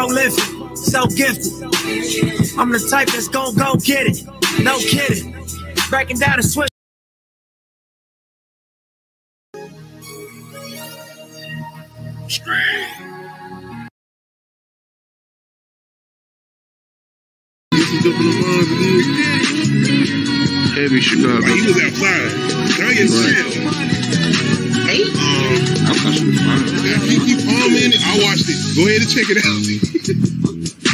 prolific, so gifted. I'm the type that's gon' go get it. No kidding. Breaking down the switch. Straight. Heavy Chicago. He was outside. Now he's right. I thought she was fine. He palming it. I watched it. Go ahead and check it out.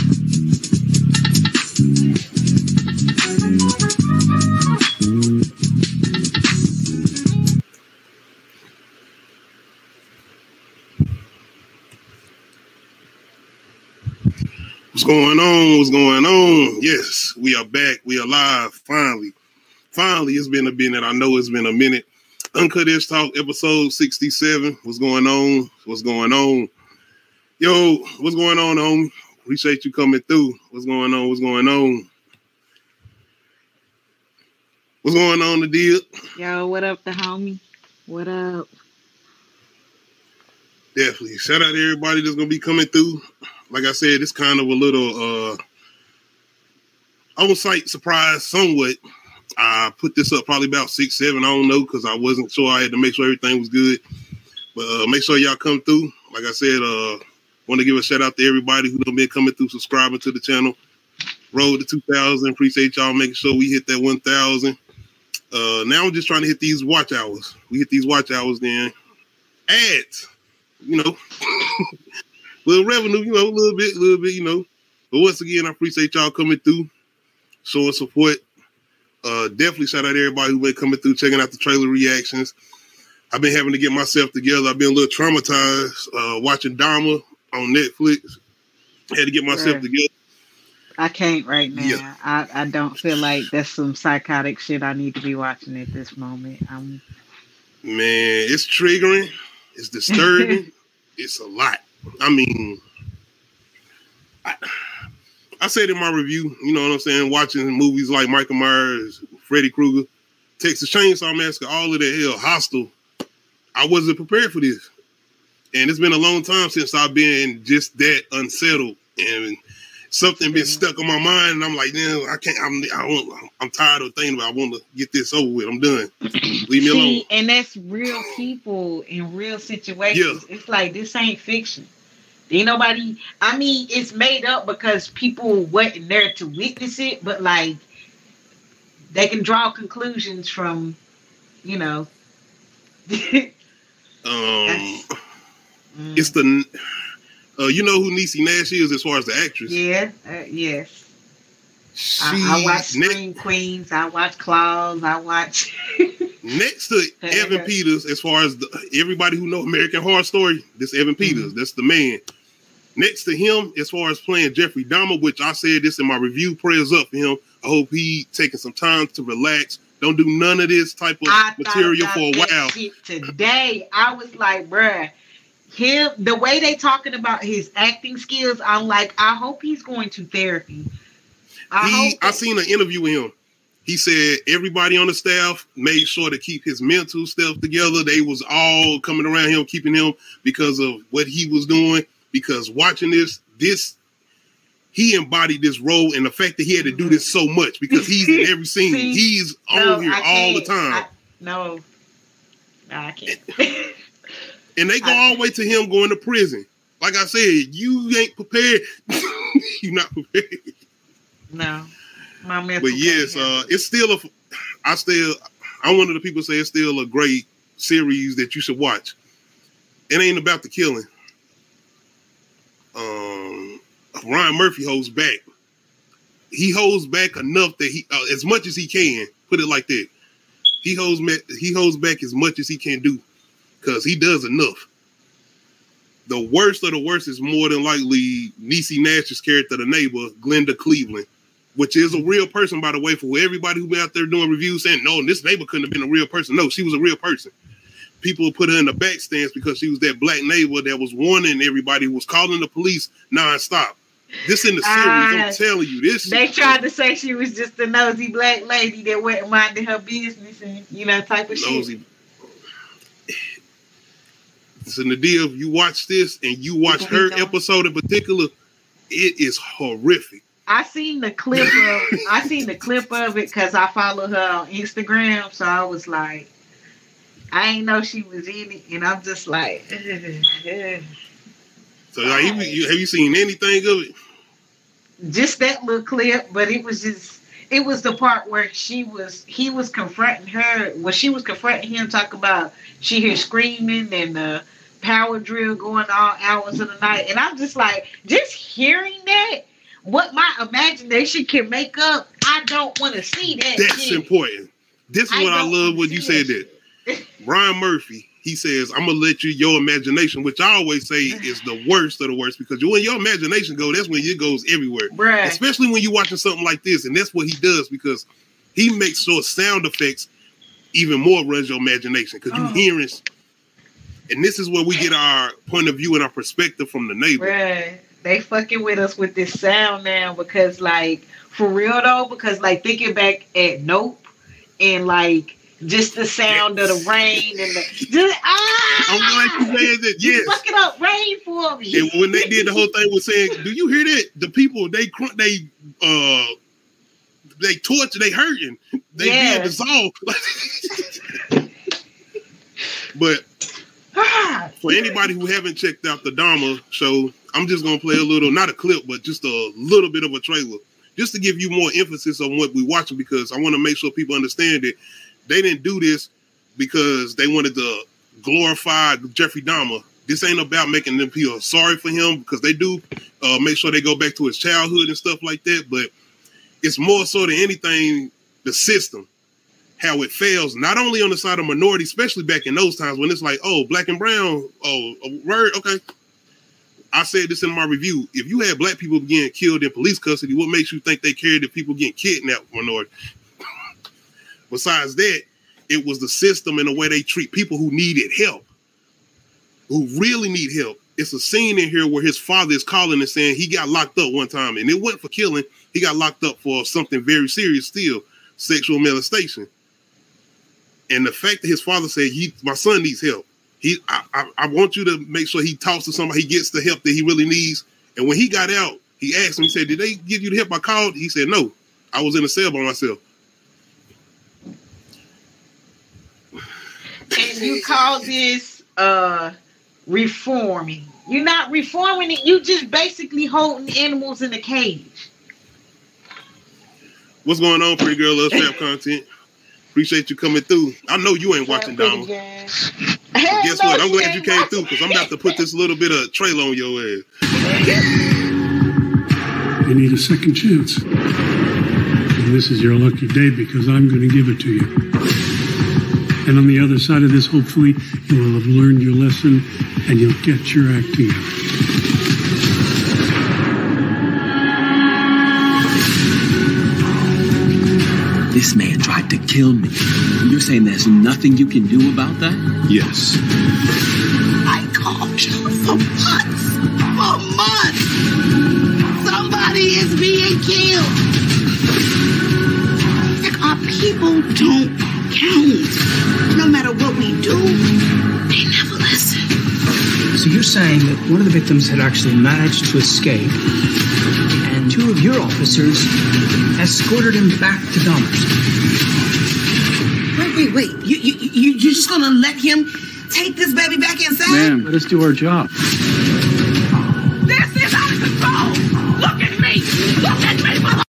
What's going on? What's going on? Yes, we are back. We are live. Finally, it's been a minute. I know it's been a minute. Uncut Ish Talk, episode 67. What's going on? What's going on? Yo, what's going on, homie? Appreciate you coming through. What's going on? What's going on? What's going on, the deal? Yo, what up, the homie? What up? Definitely. Shout out to everybody that's going to be coming through. Like I said, it's kind of a little on-site surprise somewhat. I put this up probably about 6, 7. I don't know because I wasn't sure. I had to make sure everything was good. But make sure y'all come through. Like I said, want to give a shout out to everybody who's been coming through, subscribing to the channel. Road to 2,000. Appreciate y'all making sure we hit that 1,000. Now I'm just trying to hit these watch hours. We hit these watch hours, then ads, little revenue, a little bit, But once again, I appreciate y'all coming through, showing support. Definitely shout out to everybody who been coming through, checking out the trailer reactions. I've been having to get myself together. I've been a little traumatized watching Dharma on Netflix. Had to get myself together. I can't right now. Yeah. I don't feel like that's some psychotic shit I need to be watching at this moment. Man, it's triggering. It's disturbing. It's a lot. I mean, I said in my review, you know what I'm saying, watching movies like Michael Myers, Freddy Krueger, Texas Chainsaw Massacre, all of that hell, Hostel, I wasn't prepared for this. And it's been a long time since I've been just that unsettled. And something been stuck on my mind, and I'm like, I can't, I'm tired of thinking about it. I want to get this over with. I'm done. Leave me alone. And that's real people in real situations. Yeah. It's like, this ain't fiction. Ain't nobody, it's made up because people wasn't there to witness it, but like, they can draw conclusions from, It's the, you know who Niecy Nash is as far as the actress? Yeah, yes. I watch Scream Queens. I watch Claws. I watch. Next to Evan Peters, as far as everybody who know American Horror Story, this Evan Peters, that's the man. Next to him, as far as playing Jeffrey Dahmer, which I said this in my review, prayers up for him. I hope he taking some time to relax. Don't do none of this type of material for a while. Today, I was like, bruh, the way they talking about his acting skills, I'm like, I hope he's going to therapy. I seen an interview with him. He said everybody on the staff made sure to keep his mental stuff together. They was all coming around him, keeping him because of what he was doing. Because watching this, he embodied this role, and the fact that he had to do this so much because he's in every scene. He's on here all the time. No, I can't. And they go all the way to him going to prison. Like I said, you ain't prepared. You're not prepared. No, my mental. But yes, it's still I'm one of the people say it's still a great series that you should watch. It ain't about the killing. Ryan Murphy holds back. He holds back enough that he, as much as he can, put it like that. He holds back as much as he can do because he does enough. The worst of the worst is more than likely Niecy Nash's character, the neighbor, Glenda Cleveland, which is a real person, by the way, for everybody who been out there doing reviews saying, no, this neighbor couldn't have been a real person. No, she was a real person. People put her in the back stands because she was that black neighbor that was warning everybody, who was calling the police nonstop. This in the series, I'm telling you. This. They tried to say she was just a nosy black lady that went minding her business and, type of nosy shit. So Nadia, if you watch this and you watch her episode in particular, It is horrific. I seen the clip of it because I follow her on Instagram. So I was like, I ain't know she was in it, and I'm just like, So like, have you seen anything of it? Just that little clip, but it was the part where he was confronting her. When she was confronting him, talking about she hears screaming and the power drill going all hours of the night, and I'm just like, just hearing that, what my imagination can make up, I don't want to see that. That's shit. Important. This is what I love when you said that. Brian Murphy, he says, I'm gonna let your imagination, which I always say is the worst of the worst, because when your imagination goes, that's when it goes everywhere. Bruh. Especially when you're watching something like this, and that's what he does, because he makes sure sound effects even more runs your imagination, because you're hearing. And this is where we get our point of view and our perspective from the neighbor. Bruh. They fucking with us with this sound now, because like, for real though, because like thinking back at Nope and like just the sound of the rain and I'm glad you said that. Yes, you fucking up rain for me. And when they did the whole thing with saying, do you hear that? The people they torture, they hurting, they being dissolved. But for anybody who haven't checked out the Dahmer show, I'm just going to play a little, not a clip, but just a little bit of a trailer, just to give you more emphasis on what we're watching, because I want to make sure people understand that they didn't do this because they wanted to glorify Jeffrey Dahmer. This ain't about making them feel sorry for him, because they do make sure they go back to his childhood and stuff like that, but it's more so than anything, the system, how it fails, not only on the side of minority, especially back in those times when it's like, oh, black and brown, oh, a word, okay. I said this in my review. If you had black people getting killed in police custody, what makes you think they cared if people getting kidnapped minority? Besides that, it was the system and the way they treat people who needed help, who really need help. It's a scene in here where his father is calling and saying he got locked up one time, and it wasn't for killing. He got locked up for something very serious still, sexual molestation. And the fact that his father said, my son needs help. I want you to make sure he talks to somebody, he gets the help that he really needs. And when he got out, he asked him, he said, did they give you the help I called? He said, no, I was in a cell by myself. And you call this reforming. You're not reforming it. You just basically holding animals in a cage. What's going on, Pretty Girl Loves Trap Content? Appreciate you coming through. I know you ain't watching Dahmer. Guess what? I'm glad you came through, because I'm about to put this little bit of trailer on your ass. You need a second chance. And this is your lucky day, because I'm going to give it to you. And on the other side of this, hopefully, you will have learned your lesson and you'll get your act together. This man tried to kill me. You're saying there's nothing you can do about that? Yes. I called you for months. For months. Somebody is being killed. Our people don't count. No matter what we do, they never listen. So you're saying that one of the victims had actually managed to escape, and two of your officers escorted him back to Dahmer's. Wait. You're just gonna let him take this baby back inside? Ma'am, let us do our job. This is out of control! Look at me! Look at me, mother!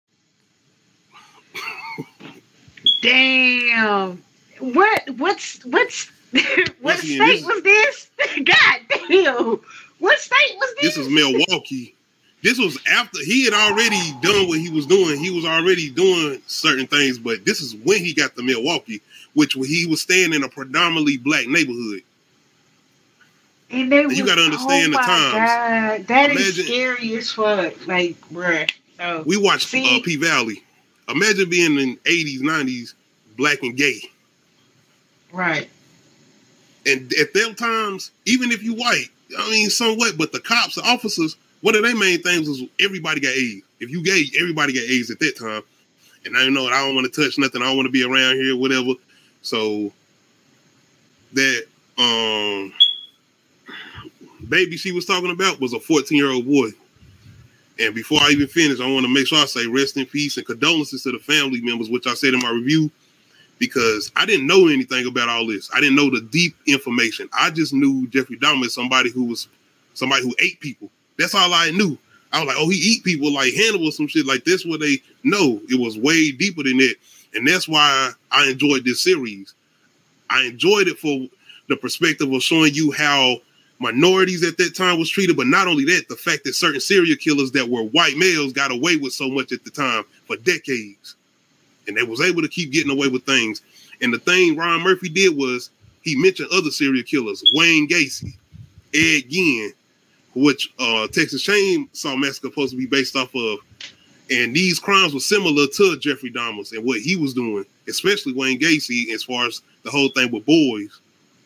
Damn. What state was this? God damn. What state was this? This was Milwaukee. This was after he had already done what he was doing. He was already doing certain things, but this is when he got to Milwaukee, which he was staying in a predominantly black neighborhood. And you got to understand the times. God, that is scary as fuck. Like, bruh. So, we watched P-Valley. Imagine being in 80s, 90s, black and gay. Right. And at them times, even if you white, I mean, somewhat, but the cops, the officers, one of their main things was everybody got AIDS. If you gay, everybody got AIDS at that time. And I know I don't want to touch nothing. I don't want to be around here, whatever. So that baby she was talking about was a 14-year-old boy. And before I even finish, I want to make sure I say rest in peace and condolences to the family members, which I said in my review, because I didn't know anything about all this. I didn't know the deep information. I just knew Jeffrey Dahmer as somebody who ate people. That's all I knew. I was like, oh, he eat people like Hannibal or some shit. Like, that's what they know. It was way deeper than that. And that's why I enjoyed this series. I enjoyed it for the perspective of showing you how minorities at that time was treated, but not only that, the fact that certain serial killers that were white males got away with so much at the time for decades. And they was able to keep getting away with things. And the thing Ryan Murphy did was he mentioned other serial killers, Wayne Gacy, Ed Gein, which Texas Chainsaw Massacre supposed to be based off of. And these crimes were similar to Jeffrey Dahmer's and what he was doing, especially Wayne Gacy, as far as the whole thing with boys.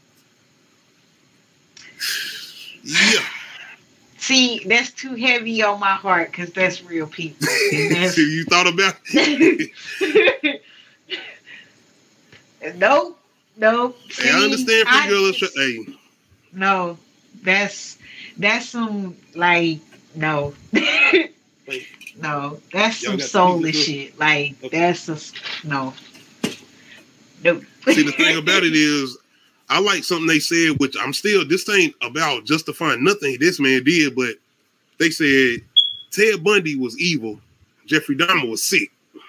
Yeah. See, that's too heavy on my heart because that's real people. That's... See, you thought about it? No. See, hey, I understand for girls. Hey. No, that's some like no. No, that's some soulless shit. Like that's a no. See, the thing about it is, I like something they said, which this ain't about justifying nothing this man did, but they said Ted Bundy was evil, Jeffrey Dahmer was sick.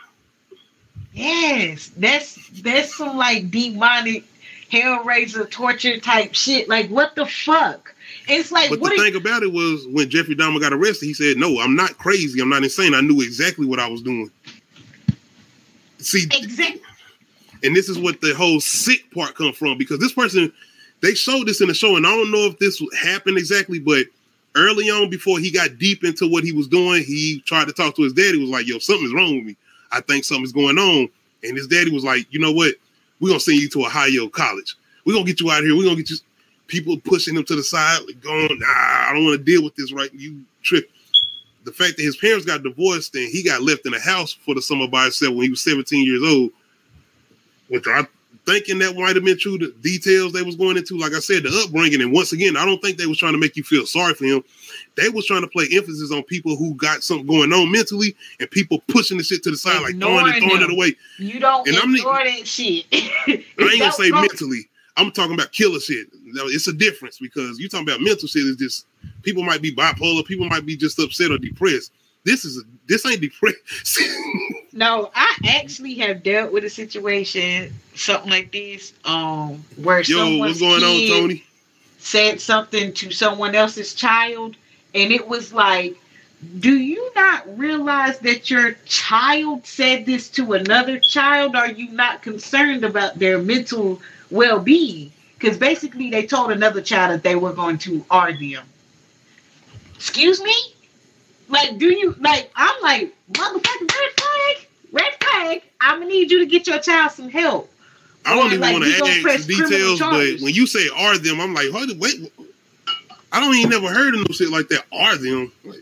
Yes, that's some like demonic Hellraiser torture type shit. Like, what the fuck? It's like, but the thing about it was when Jeffrey Dahmer got arrested, he said, "No, I'm not crazy. I'm not insane. I knew exactly what I was doing." See, exactly. And this is what the whole sick part comes from, because this person, they showed this in the show, and I don't know if this happened exactly, but early on, before he got deep into what he was doing, he tried to talk to his daddy. Was like, "Yo, something's wrong with me. I think something's going on." And his daddy was like, "You know what? We're gonna send you to Ohio College. We're gonna get you out of here. We're gonna get you." People pushing him to the side, like going, "Nah, I don't want to deal with this right. You trip." The fact that his parents got divorced and he got left in a house for the summer by himself when he was 17 years old, which I'm thinking that might have been true. The details they was going into, like I said, the upbringing. And once again, I don't think they was trying to make you feel sorry for him. They was trying to play emphasis on people who got something going on mentally and people pushing the shit to the side, like throwing it away. You don't ignore that shit. I ain't gonna say mentally. I'm talking about killer shit. It's a difference, because you talking about mental shit is just people might be bipolar, people might be just upset or depressed. This ain't depressed. No, I actually have dealt with a situation, something like this, where someone's kid Tony? Said something to someone else's child, and it was like, do you not realize that your child said this to another child? Are you not concerned about their mental well-being? Because basically they told another child that they were going to R them. Excuse me? Like, do you, like, I'm like, motherfucking red flag. I'm gonna need you to get your child some help. I don't even want to ask details, but when you say R them, I'm like, wait, I don't even never heard of no shit like that. R them. Like,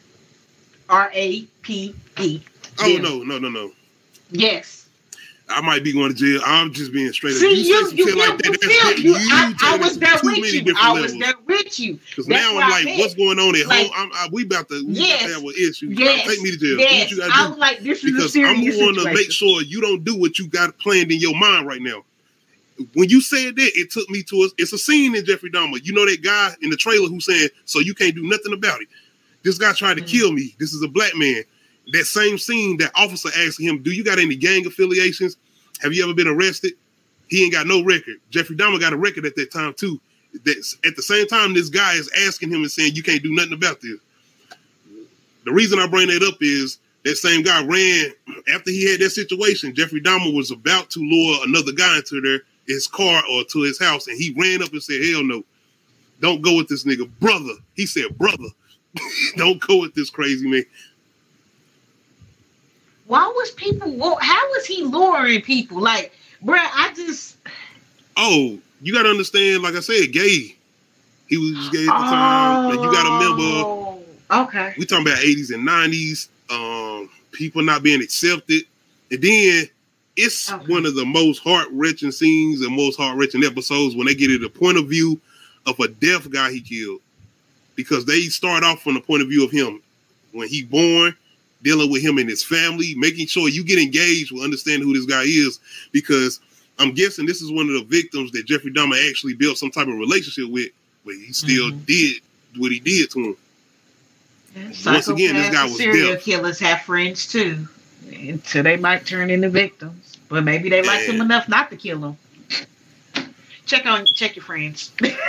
R-A-P-E. Oh, no. Yes. I might be going to jail. I'm just being straight up. See, I was there with you. I was there with you. Because now I'm like, what's going on at home? We about to have an issue. Yes. Take me to jail. Yes. Do what you gotta do. I'm like, this is a serious situation. Because I'm going to make sure you don't do what you got planned in your mind right now. When you said that, it took me to it's a scene in Jeffrey Dahmer. You know that guy in the trailer who's saying, "So you can't do nothing about it. This guy tried to kill me. This is a black man." That same scene, that officer asking him, "Do you got any gang affiliations? Have you ever been arrested?" He ain't got no record. Jeffrey Dahmer got a record at that time too. That's at the same time this guy is asking him and saying, "You can't do nothing about this." The reason I bring that up is that same guy ran after he had that situation. Jeffrey Dahmer was about to lure another guy into his car or to his house, and he ran up and said, "Hell no, don't go with this nigga, brother." He said, "Brother, don't go with this crazy man." How was he luring people? Like, bruh, Oh, you got to understand, like I said, gay. He was gay at the time. And you got to remember. Okay. We talking about 80s and 90s. People not being accepted. And then it's one of the most heart-wrenching scenes and most heart-wrenching episodes when they get at the point of view of a deaf guy he killed. Because they start off from the point of view of him. when he born, dealing with him and his family, making sure you get engaged with understanding who this guy is, because I'm guessing this is one of the victims that Jeffrey Dahmer actually built some type of relationship with, but he still did what he did to him. Once again, this guy was serial deaf. Killers have friends too, until they might turn into victims. But maybe they like them enough not to kill them. Check your friends.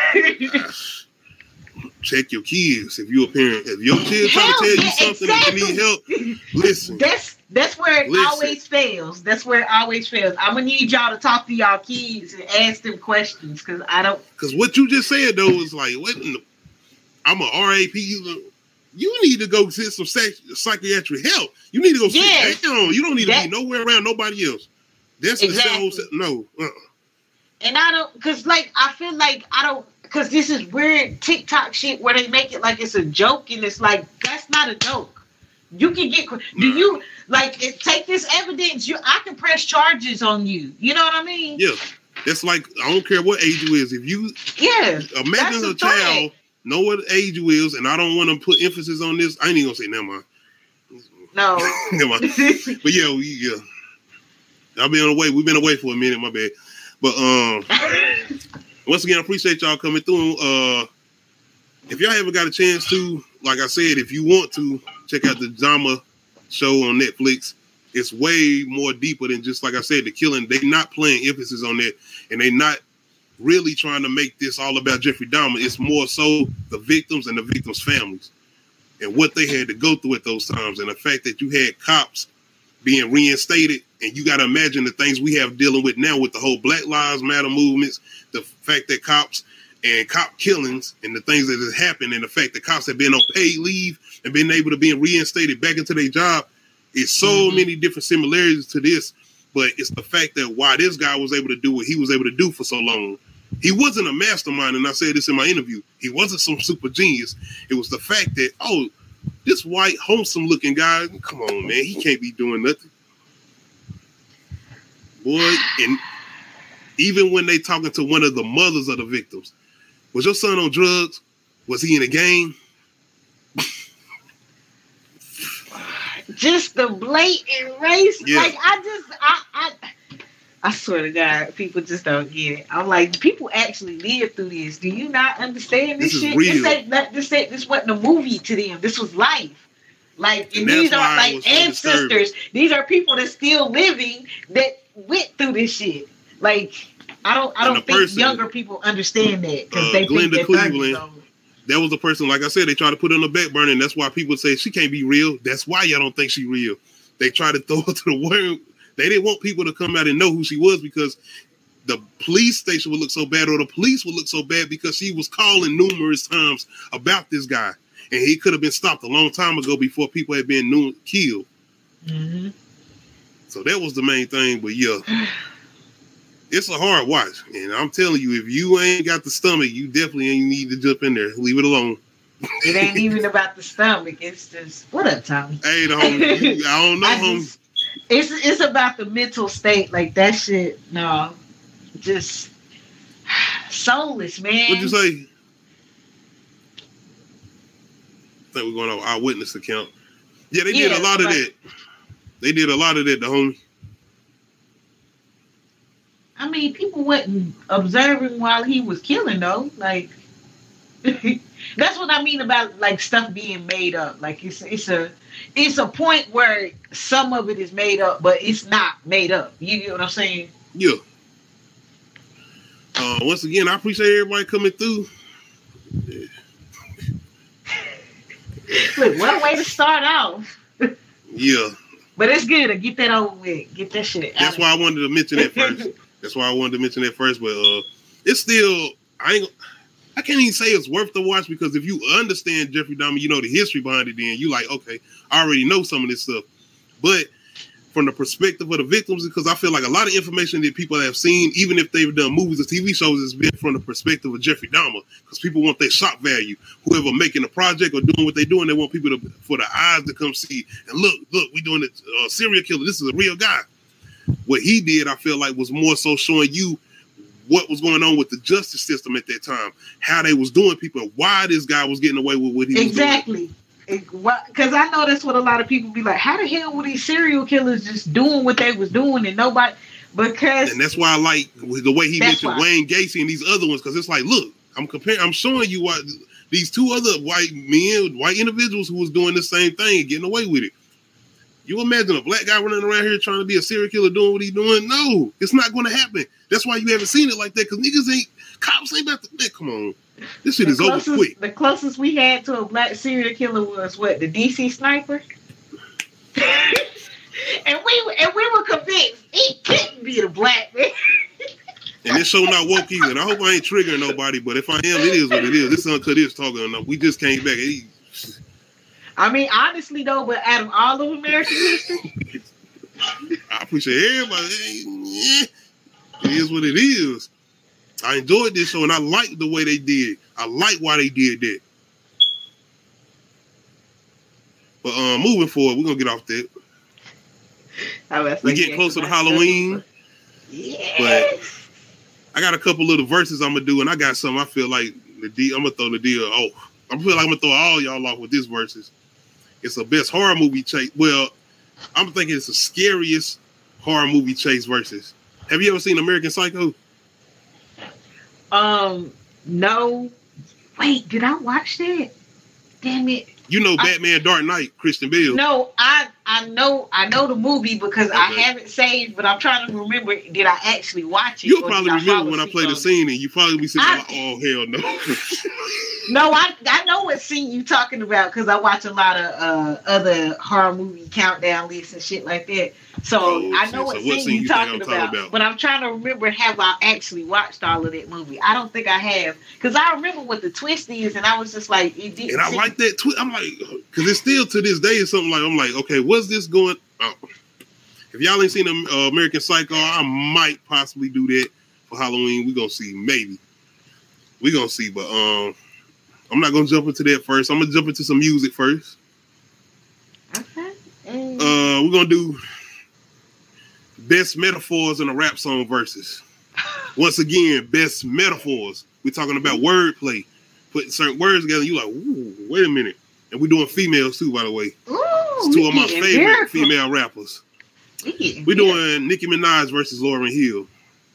Check your kids. If you're a parent, if your kid trying to tell you something and you need help, listen. That's where it always fails. That's where it always fails. I'm gonna need y'all to talk to y'all kids and ask them questions, because I don't. Because what you just said though is like, what? I'm a RAP. You need to go get some psychiatric help. You need to go sit down. You don't need to be nowhere around nobody else. That's exactly. No. And I don't, because like I feel like I don't, because this is weird TikTok shit where they make it like it's a joke, and it's like that's not a joke. You can get. Do you like take this evidence? I can press charges on you. You know what I mean? Yeah. That's like, I don't care what age you is. If you imagine a child. Know what age you is, and I don't want to put emphasis on this. I ain't even gonna say never mind. No. Never mind. But yeah, I've been away. We've been away for a minute, my bad. But once again, I appreciate y'all coming through. If y'all ever got a chance to, like I said, if you want to check out the Dahmer show on Netflix, it's way more deeper than just, like I said, the killing. They not playing emphasis on that, and they not really trying to make this all about Jeffrey Dahmer. It's more so the victims and the victims' families and what they had to go through at those times, and the fact that you had cops being reinstated, and you got to imagine the things we have dealing with now with the whole Black Lives Matter movements, the fact that cops and cop killings and the things that has happened, and the fact that cops have been on paid leave and been able to be reinstated back into their job. It's so many different similarities to this, but it's the fact that why this guy was able to do what he was able to do for so long. He wasn't a mastermind, and I said this in my interview. He wasn't some super genius. It was the fact that, this white, wholesome-looking guy, come on, man, he can't be doing nothing. Boy, and even when they talking to one of the mothers of the victims, was your son on drugs? Was he in a gang? Just the blatant race. Yeah. Like, I swear to God, people just don't get it. I'm like, people actually live through this. Do you not understand this shit? Real. This wasn't a movie to them. This was life. Like, and these are like ancestors. These are people that's still living that went through this shit. Like, I don't think younger people understand that, because they think that Cleveland. That was a person, like I said, they try to put her on the back burner, and that's why people say she can't be real. That's why y'all don't think she real. They try to throw her to the world. They didn't want people to come out and know who she was, because the police station would look so bad, or the police would look so bad, because she was calling numerous times about this guy, and he could have been stopped a long time ago before people had been killed. Mm-hmm. So that was the main thing. But yeah, it's a hard watch, and I'm telling you, if you ain't got the stomach, you definitely ain't need to jump in there. Leave it alone. It ain't even about the stomach. It's just, what up, Tommy? Hey, I don't know, homie. It's about the mental state, like that shit. No, just soulless, man. What'd you say? I think we're going on eyewitness account. Yeah, they did a lot of that. They did a lot of that, the homie. I mean, people wasn't observing while he was killing, though. Like, that's what I mean about like stuff being made up. Like, it's a point where some of it is made up, but it's not made up. You get what I'm saying? Yeah. Once again, I appreciate everybody coming through. Yeah. Look, what a way to start off. Yeah. But it's good to get that over with. Get that shit out. That's why I wanted to mention that first. But it's still, I can't even say it's worth the watch, because if you understand Jeffrey Dahmer, you know the history behind it, then you like, okay, I already know some of this stuff. But from the perspective of the victims, because I feel like a lot of information that people have seen, even if they've done movies or TV shows, has been from the perspective of Jeffrey Dahmer, because people want their shock value. Whoever making a project or doing what they're doing, they want people for the eyes to come see, and look, we doing a serial killer. This is a real guy. What he did, I feel like, was more so showing you what was going on with the justice system at that time, how they was doing people, why this guy was getting away with what he was doing. Because I know that's what a lot of people be like. How the hell were these serial killers just doing what they was doing and nobody? Because and that's why I like the way he mentioned Wayne Gacy and these other ones, because it's like, look, I'm showing you why these two other white individuals who was doing the same thing and getting away with it. You imagine a black guy running around here trying to be a serial killer doing what he's doing? No, it's not going to happen. That's why you haven't seen it like that, because cops ain't about to, man, come on. This shit is over quick. The closest we had to a black serial killer was what, the DC Sniper? and we were convinced he couldn't be the black man. And this show not woke either. And I hope I ain't triggering nobody, but if I am, it is what it is. This Uncut is talking enough. We just came back. I mean, honestly though, but out of all of American history, I appreciate everybody. It is what it is. I enjoyed this show and I like the way they did. I like why they did that. But moving forward, we're gonna get off that. We get closer to Halloween. Yes. But I got a couple little verses I'm gonna do, and I got some. I feel like I'm gonna throw the deal off. I feel like I'm gonna throw all y'all off with this verses. It's a best horror movie chase. Well, I'm thinking it's the scariest horror movie chase versus. Have you ever seen American Psycho? No. Wait, did I watch that? Damn it. You know Batman Dark Knight, Christian Bale. No, I know the movie because I have it saved, but I'm trying to remember, did I actually watch it? You'll probably remember when I play the scene and you probably be saying, oh, hell no. No, I know what scene you talking about because I watch a lot of other horror movie countdown lists and shit like that. So I know what scene you talking about. But I'm trying to remember, have I actually watched all of that movie? I don't think I have. Because I remember what the twist is and I was just like, it didn't. And I like that twist. I'm like, because it's still to this day is something like, I'm like, okay, what's this going on? If y'all ain't seen American Psycho, I might possibly do that for Halloween. We're going to see, maybe. We're going to see, but I'm not going to jump into that first. I'm going to jump into some music first. Okay. We're going to do best metaphors in a rap song versus. Once again, best metaphors. We're talking about wordplay. Putting certain words together. You like, ooh, wait a minute. And we're doing females too, by the way. Ooh, it's two of my favorite female rappers. We're doing Nicki Minaj versus Lauryn Hill.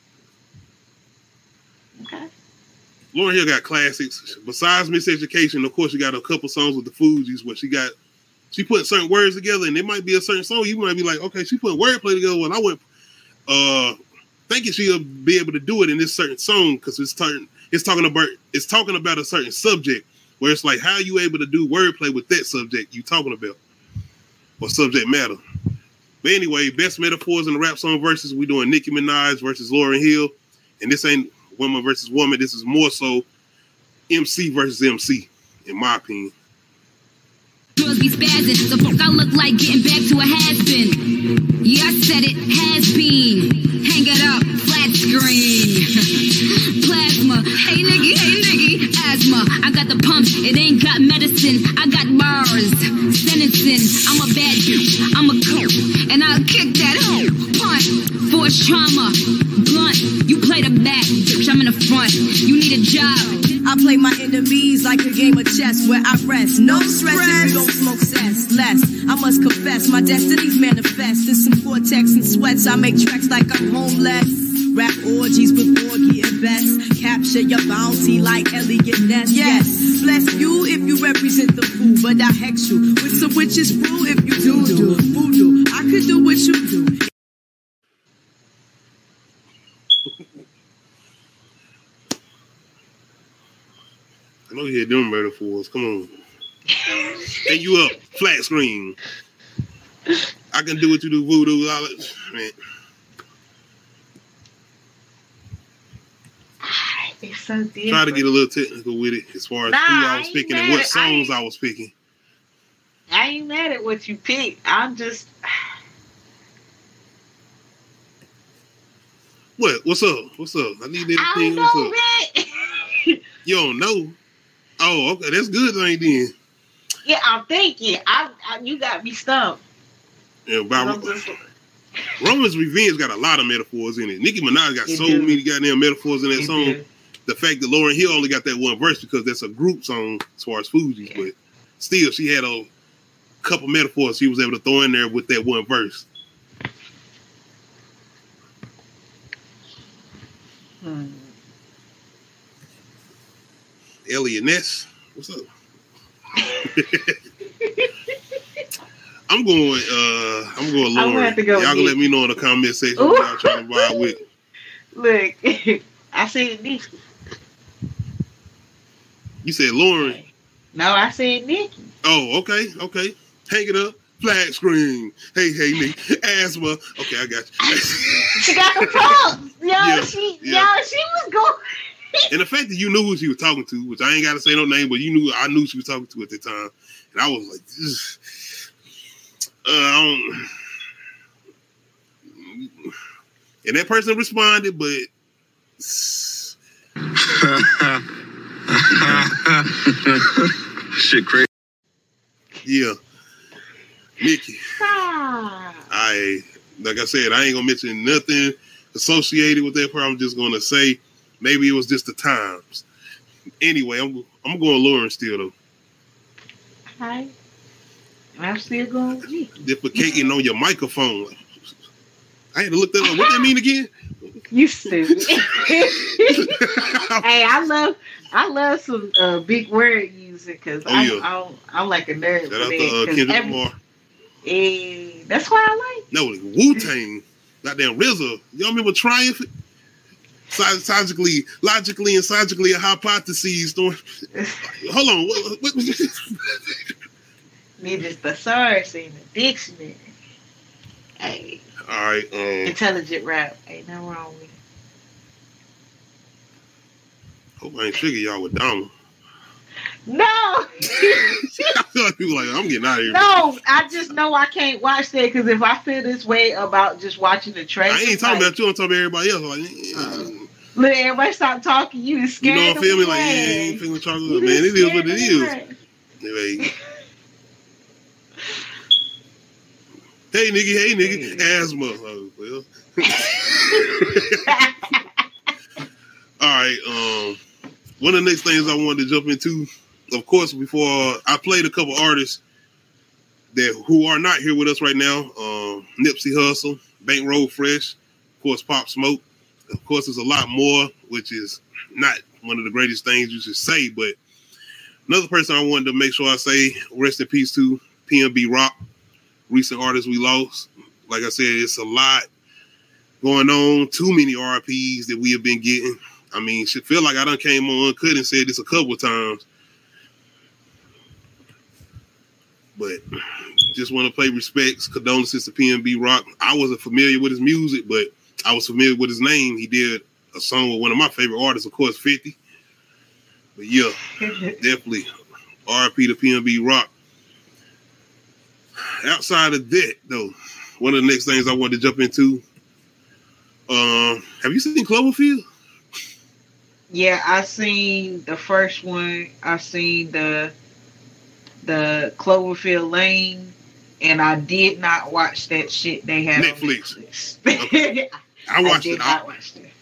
Okay. Lauryn Hill got classics. Besides Miseducation, of course, you got a couple songs with the Fugees where she put certain words together, and it might be a certain song. You might be like, okay, she put wordplay together, and I went thinking she'll be able to do it in this certain song because it's talking about a certain subject where it's like, how are you able to do wordplay with that subject you talking about or subject matter? But anyway, best metaphors in the rap song versus, we doing Nicki Minaj versus Lauryn Hill, and this ain't woman versus woman. This is more so MC versus MC, in my opinion. Girls be spazzing, the fuck I look like getting back to a has-been. Yeah, I said it, has been. Hang it up, flat screen. Plasma, hey nigga, asthma. I got the pump, it ain't got medicine. I got bars, sentencing. I'm a bad bitch, I'm a coat, and I'll kick that hoe. Punt, force trauma, blunt. You play the back, bitch, I'm in the front. You need a job. I play my enemies like a game of chess where I rest. No stress if you don't smoke cess. Less, I must confess, my destinies manifest. In some vortex and sweats, I make tracks like I'm homeless. Rap orgies with Borgie and Best. Capture your bounty like Elliot Ness. Yes, bless you if you represent the fool, but I hex you with some witches brew if you do voodoo. I could do what you do. I know you had them metaphors. Come on. And you up. Flat screen. I can do what you do, voodoo. Man. It's so different. Try to get a little technical with it as far as who I was picking and what songs I was picking. I ain't mad at what you picked. I'm just... What? What's up? What's up? I need everything. What's up? Man. You don't know? Oh, okay. That's good thing then. Yeah, I'm thinking. You got me stumped. Yeah, Roman's Revenge got a lot of metaphors in it. Nicki Minaj got so many goddamn metaphors in that song. The fact that Lauryn Hill only got that one verse because that's a group song as far as Fugees, but still, she had a couple metaphors she was able to throw in there with that one verse. Elliot Ness, what's up? I'm going Lauren. Y'all gonna let me know in the comment section what y'all trying to vibe with. Look, I said Nikki. You said Lauren. No, I said Nikki. Oh, okay. Hang it up. Flag screen. Hey, Nick. Asthma. Okay, I got you. She got the props. She was going. And the fact that you knew who she was talking to, which I ain't got to say no name, but I knew she was talking to at the time. And I was like, and that person responded, but shit crazy. Yeah. Nikki. Like I said, I ain't gonna mention nothing associated with that part. I'm just gonna say maybe it was just the times. Anyway, I'm going Lauren still though. Hi. I'm still going with Nikki. Defecating on your microphone. I had to look that up. What that mean again? You stupid. Hey, I love some big word using because I'm like a nerd. Shout out to Kendrick Lamar. That's why I like. No, Wu-Tang. Goddamn RZA. Y'all remember Triumph? Logically and sagically a hypothesis. Hold on. What Need this thesaurus in the dictionary. Hey. All right. Intelligent rap. Ain't nothing wrong with it. Hope I ain't figure y'all with Dama. No. I feel like people like, I'm getting out of here. No, I just know I can't watch that because if I feel this way about just watching the trailer. I ain't talking about you, I'm talking about everybody else. Like, look, everybody stop talking. You is scared. You know what I feel me? Like, ain't feeling chocolate. Man, it is what it is. Anyway. Hey, nigga. Asthma. Oh, well. All right. One of the next things I wanted to jump into, of course, before I played a couple artists who are not here with us right now. Nipsey Hussle, Bankroll Fresh, of course, Pop Smoke. Of course, there's a lot more, which is not one of the greatest things you should say. But another person I wanted to make sure I say rest in peace to, PNB Rock. Recent artists we lost. Like I said, it's a lot going on. Too many RIPs that we have been getting. I mean, shit feel like I done came on Uncut and said this a couple of times. But just want to pay respects, condolences to PNB Rock. I wasn't familiar with his music, but I was familiar with his name. He did a song with one of my favorite artists, of course, 50. But yeah, definitely RIP to PNB Rock. Outside of that, though, one of the next things I wanted to jump into, have you seen Cloverfield? Yeah, I seen the first one. I seen the Cloverfield Lane, and I did not watch that shit they had Netflix. On Netflix. Okay. I watched it. I watched it.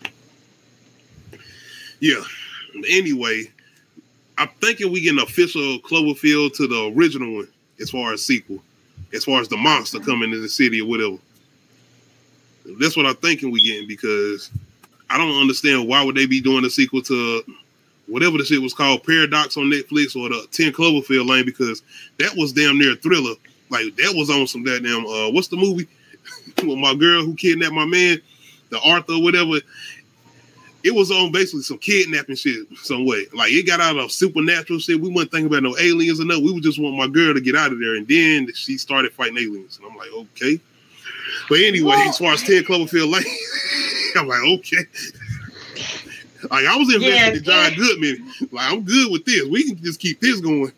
Yeah. Anyway, I'm thinking we get an official Cloverfield to the original one as far as sequel. As far as the monster coming into the city or whatever. That's what I'm thinking we getting, because I don't understand why would they be doing a sequel to whatever the shit was called, Paradox on Netflix, or the 10 Cloverfield Lane, because that was damn near a thriller. Like, that was on some goddamn, what's the movie with my girl who kidnapped my man, the Arthur or whatever. It was on basically some kidnapping shit some way. Like, it got out of supernatural shit. We wasn't thinking about no aliens or nothing. We would just want my girl to get out of there. And then she started fighting aliens. And I'm like, okay. But anyway, as far as 10 Cloverfield Lane, I'm like, okay. Like, I was invested in John Goodman. Like, I'm good with this. We can just keep this going.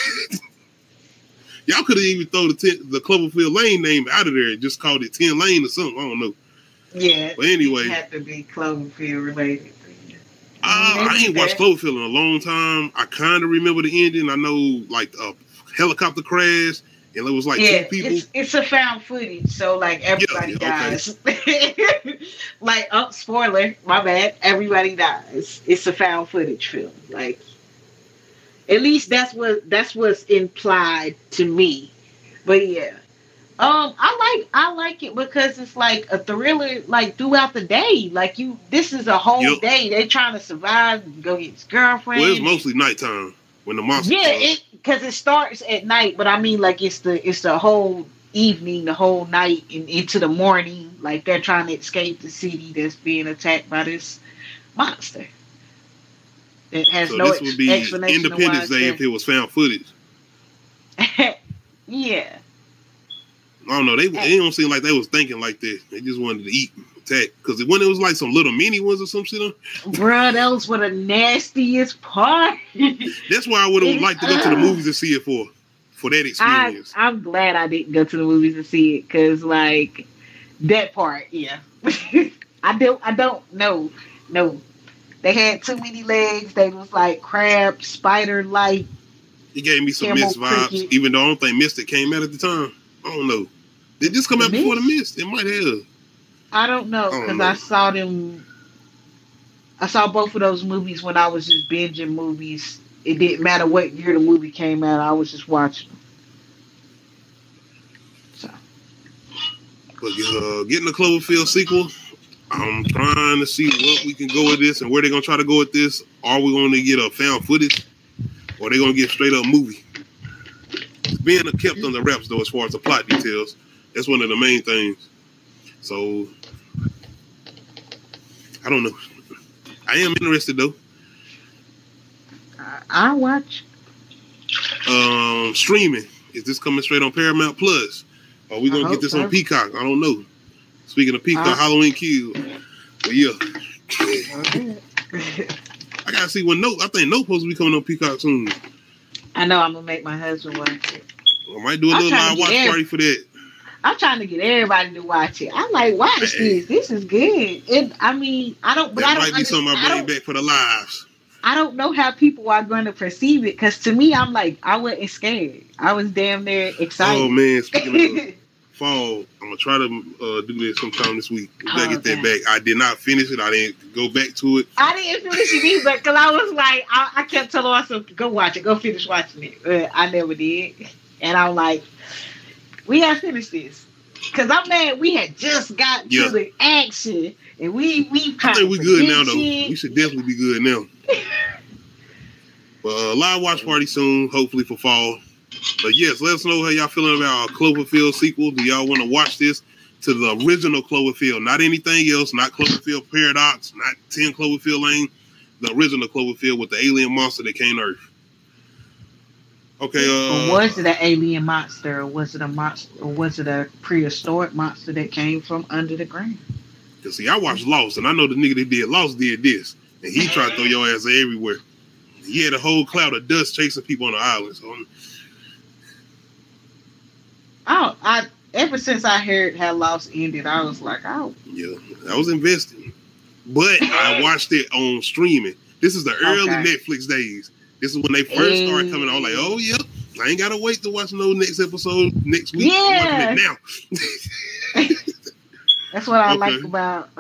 Y'all could have even thrown the Cloverfield Lane name out of there and just called it 10 Lane or something. I don't know. Yeah. But anyway. It had to be Cloverfield related. I ain't watched Cloverfield in a long time. I kind of remember the ending. I know, like, a helicopter crash, and it was like 2 people. It's a found footage, so, like, everybody dies. Like, spoiler, my bad. Everybody dies. It's a found footage film. Like, At least that's what's implied to me. But yeah. I like it because it's like a thriller, like throughout the day. Like this is a whole day. They're trying to survive, go get his girlfriend. Well, it's mostly nighttime when the monster. Yeah, because it starts at night, but I mean, like it's the whole evening, the whole night, and into the morning. Like they're trying to escape the city that's being attacked by this monster. It has no this would be explanation. Independence Day if it was found footage. Yeah. I don't know. They don't seem like they was thinking like this. They just wanted to eat, attack. Because when it was like some little mini ones or some shit. Bruh, those were the nastiest part. That's why I would have liked to go to the movies and see it for that experience. I'm glad I didn't go to the movies and see it because like that part, yeah. I don't know. No. They had too many legs. They was like crab, spider-like. It gave me some Mist vibes, even though I don't think Mystic came out at the time. I don't know. Did this come out before the Mist? It might have. I don't know because I saw them. I saw both of those movies when I was just binging movies. It didn't matter what year the movie came out. I was just watching them. So, but getting the Cloverfield sequel, I'm trying to see what we can go with this and where they're gonna try to go with this. Are we going to get a found footage, or are they gonna get straight up movie? It's being kept on the wraps though, as far as the plot details. That's one of the main things. So I don't know. I am interested though. I watch. Streaming. Is this coming straight on Paramount Plus? Are we gonna get this on Peacock? I don't know. Speaking of Peacock, Halloween Kills. But yeah. I gotta see when I think Nope supposed to be coming on Peacock soon. I know I'm gonna make my husband watch it. I might do a little live watch party for that. I'm trying to get everybody to watch it. I'm like, watch this. This is good. I might be something I bring back for the lives. I don't know how people are going to perceive it because to me, I'm like, I wasn't scared. I was damn near excited. Oh man, speaking of fall, I'm gonna try to do this sometime this week. I get that back. I did not finish it. I didn't go back to it. I didn't finish it either because I was like, I kept telling myself, go watch it, go finish watching it. But I never did. And I'm like, we have finished this. Because I'm mad we had just got to the action. And we I think we're good now, though. We should definitely be good now. But live watch party soon, hopefully for fall. But yes, let us know how y'all feeling about our Cloverfield sequel. Do y'all want to watch this to the original Cloverfield? Not anything else, not Cloverfield Paradox, not 10 Cloverfield Lane. The original Cloverfield with the alien monster that came to Earth. Okay, or was it an alien monster, or was it a monster, or was it a prehistoric monster that came from under the ground? Cause see, I watched Lost, and I know the nigga that did Lost did this, and he tried to throw your ass everywhere. He had a whole cloud of dust chasing people on the island. So ever since I heard how Lost ended, I was like, oh. Yeah, I was invested. But I watched it on streaming. This is the early Netflix days. This is when they first started coming on. Like, oh, yeah, I ain't got to wait to watch no next episode next week. Yeah. I'm watching it now. That's what I like about...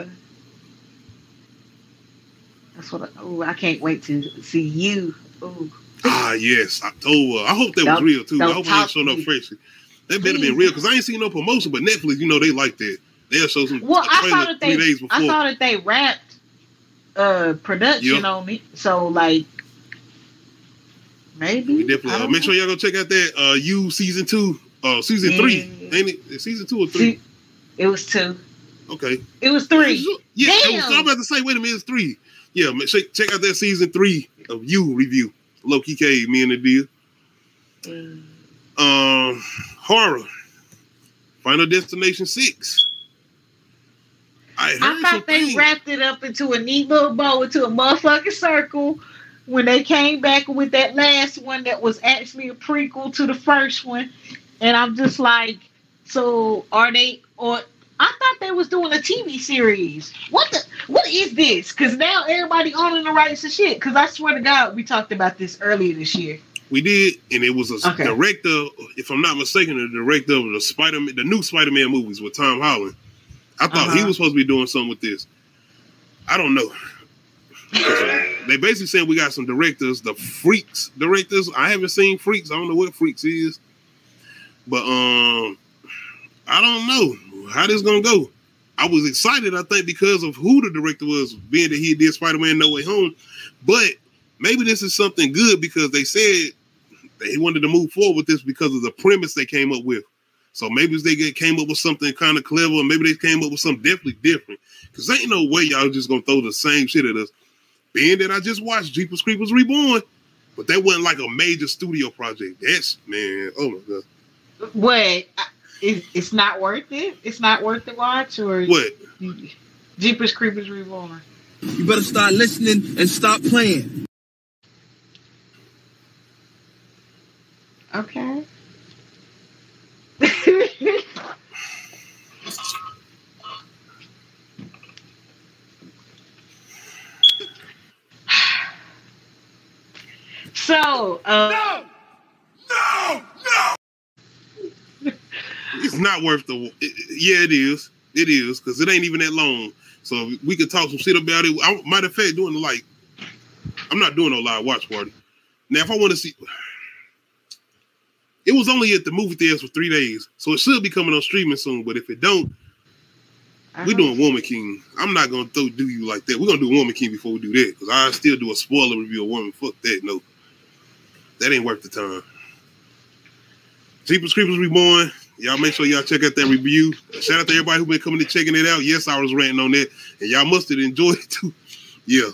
That's what I can't wait to see you. Ooh. Ah, yes. October. I hope that was real, too. I hope they ain't showing up fresh. That better be real, because I ain't seen no promotion, but Netflix, they like that. They'll show some trailer 3 days before. I saw that they wrapped production on it. So, like, maybe. We definitely make sure y'all go check out that You season 2, season 3. Ain't it? Season 2 or 3? It was 2. Okay. It was 3. Yeah, I'm about to say, wait a minute, it's 3. Yeah, check out that season 3 of You review. Low Key K, me and the deal. Horror. Final Destination 6. I thought they wrapped it up into a neat little bow, into a motherfucking circle when they came back with that last one that was actually a prequel to the first one. And I'm just like, so are they, or I thought they was doing a TV series. What is this? Because now everybody owning the rights to shit. Because I swear to God, we talked about this earlier this year. We did, and it was a director, if I'm not mistaken, the director of the new Spider-Man movies with Tom Holland. I thought he was supposed to be doing something with this. I don't know. They basically saying we got some directors, the Freaks directors. I haven't seen Freaks. I don't know what Freaks is. But I don't know how this gonna go. I was excited, I think, because of who the director was, being that he did Spider-Man No Way Home. But maybe this is something good because they said they wanted to move forward with this because of the premise they came up with. So maybe they came up with something kind of clever, or maybe they came up with something definitely different. Because ain't no way y'all just gonna throw the same shit at us. Being that I just watched Jeepers Creepers Reborn, but that wasn't like a major studio project. That's, man, oh my God. What? It's not worth it? It's not worth the watch? Or what? Jeepers Creepers Reborn. You better start listening and stop playing. Okay. So, no! It's not worth the. Yeah, it is. It is because it ain't even that long. So we could talk some shit about it. Matter of fact, I'm not doing no live watch party. Now, if I want to see, it was only at the movie theaters for 3 days, so it should be coming on streaming soon. But if it don't, we're doing Woman King. I'm not gonna do you like that. We're gonna do Woman King before we do that because I still do a spoiler review of Woman. Fuck that, no. That ain't worth the time. Jeepers Creepers Reborn. Y'all make sure y'all check out that review. Shout out to everybody who been coming and checking it out. Yes, I was ranting on that, and y'all must have enjoyed it too. Yeah.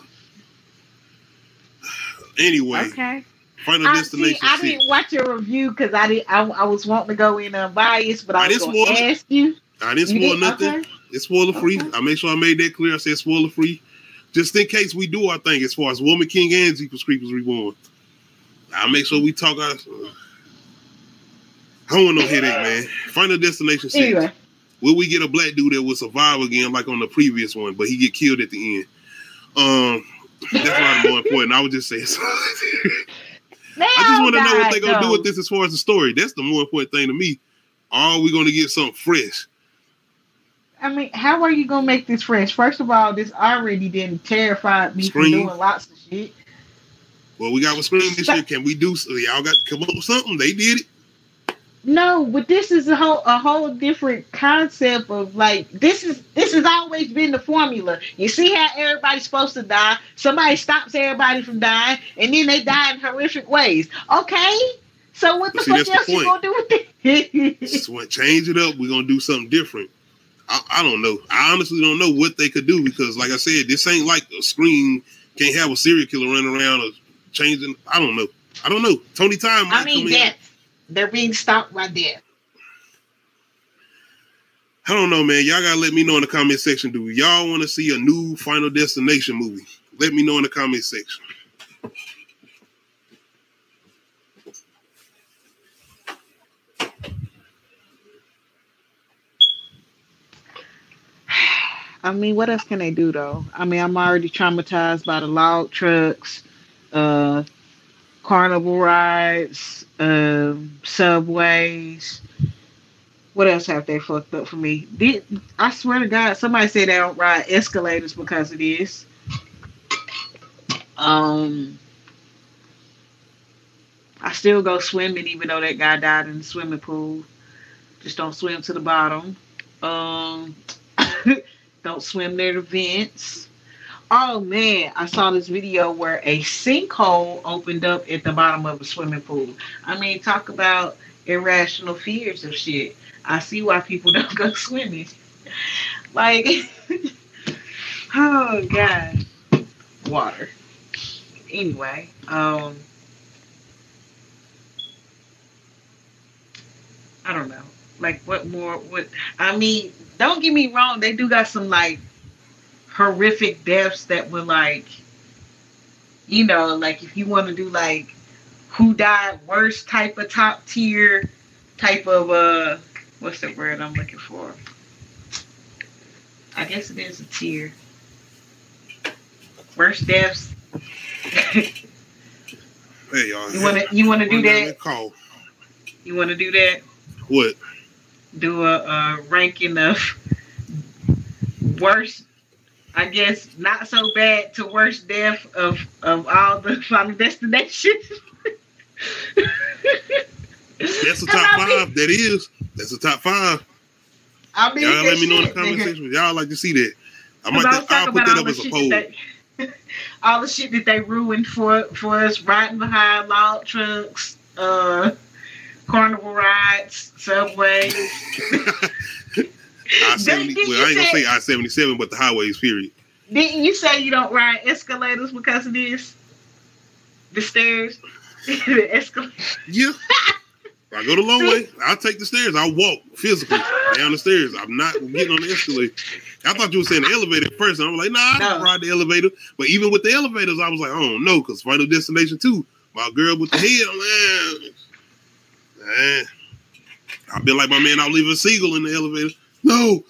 Anyway. Okay. Final Destination. I didn't watch your review because I was wanting to go in unbiased, but I was going to ask you. I didn't spoil nothing. Okay. It's spoiler free. Okay. I make sure I made that clear. I said spoiler free, just in case we do our thing as far as Woman King and Jeepers Creepers Reborn. I'll make sure we talk out. I don't want no headache, man. Final Destination 6. Anyway. Will we get a black dude that will survive again like on the previous one, but he get killed at the end? That's not more important. I was just saying. I just want to know what they're going to do with this as far as the story. That's the more important thing to me. Are we going to get something fresh? I mean, how are you going to make this fresh? First of all, this already didn't terrify me from doing lots of shit. Well, we got with Scream this year. Can we do so? Y'all got to come up with something. They did it. No, but this is a whole different concept of like this has always been the formula. You see how everybody's supposed to die. Somebody stops everybody from dying, and then they die in horrific ways. Okay, so what the fuck else you gonna do with it? Just want to change it up. We're gonna do something different. I don't know. I honestly don't know what they could do because, like I said, this ain't like a Scream. Can't have a serial killer running around or changing. I don't know. Tony Time might come in. They're being stopped by death. I don't know, man. Y'all gotta let me know in the comment section. Do y'all want to see a new Final Destination movie? Let me know in the comment section. I mean, what else can they do though? I mean, I'm already traumatized by the log trucks, carnival rides, subways. What else have they fucked up for me? I swear to God, somebody said they don't ride escalators because of this. I still go swimming even though that guy died in the swimming pool. Just don't swim to the bottom. Don't swim near the vents. Oh man, I saw this video where a sinkhole opened up at the bottom of a swimming pool. I mean, talk about irrational fears of shit. I see why people don't go swimming. Like, oh God. Water. Anyway, I don't know. Like, what more? I mean, don't get me wrong. They do got some, like, horrific deaths that were, like, you know, like, if you want to do, like, who died worst type of top tier type of, what's the word I'm looking for? I guess it is a tier. Worst deaths. Hey, y'all. You want to do that? You want to do that? What? Do a ranking of worst I guess not so bad to worst death of all the Final Destinations. That's the top five. That is. That's the top five. I mean, y'all let me know in the comment section. Y'all like to see that. I'll put that up as a poll. All the shit that they ruined for us, riding behind log trucks, carnival rides, subways. I ain't gonna say I-77, but the highways, period. Didn't you say you don't ride escalators because of this? The stairs? The escalators? Yeah. I go the long way. I'll take the stairs. I'll walk physically down the stairs. I'm not getting on the escalator. I thought you were saying the elevator at first. And I'm like, nah, I don't ride the elevator. But even with the elevators, I was like, I don't know, because Final Destination 2, my girl with the head, man. I've been like my man, I'll leave a seagull in the elevator. No.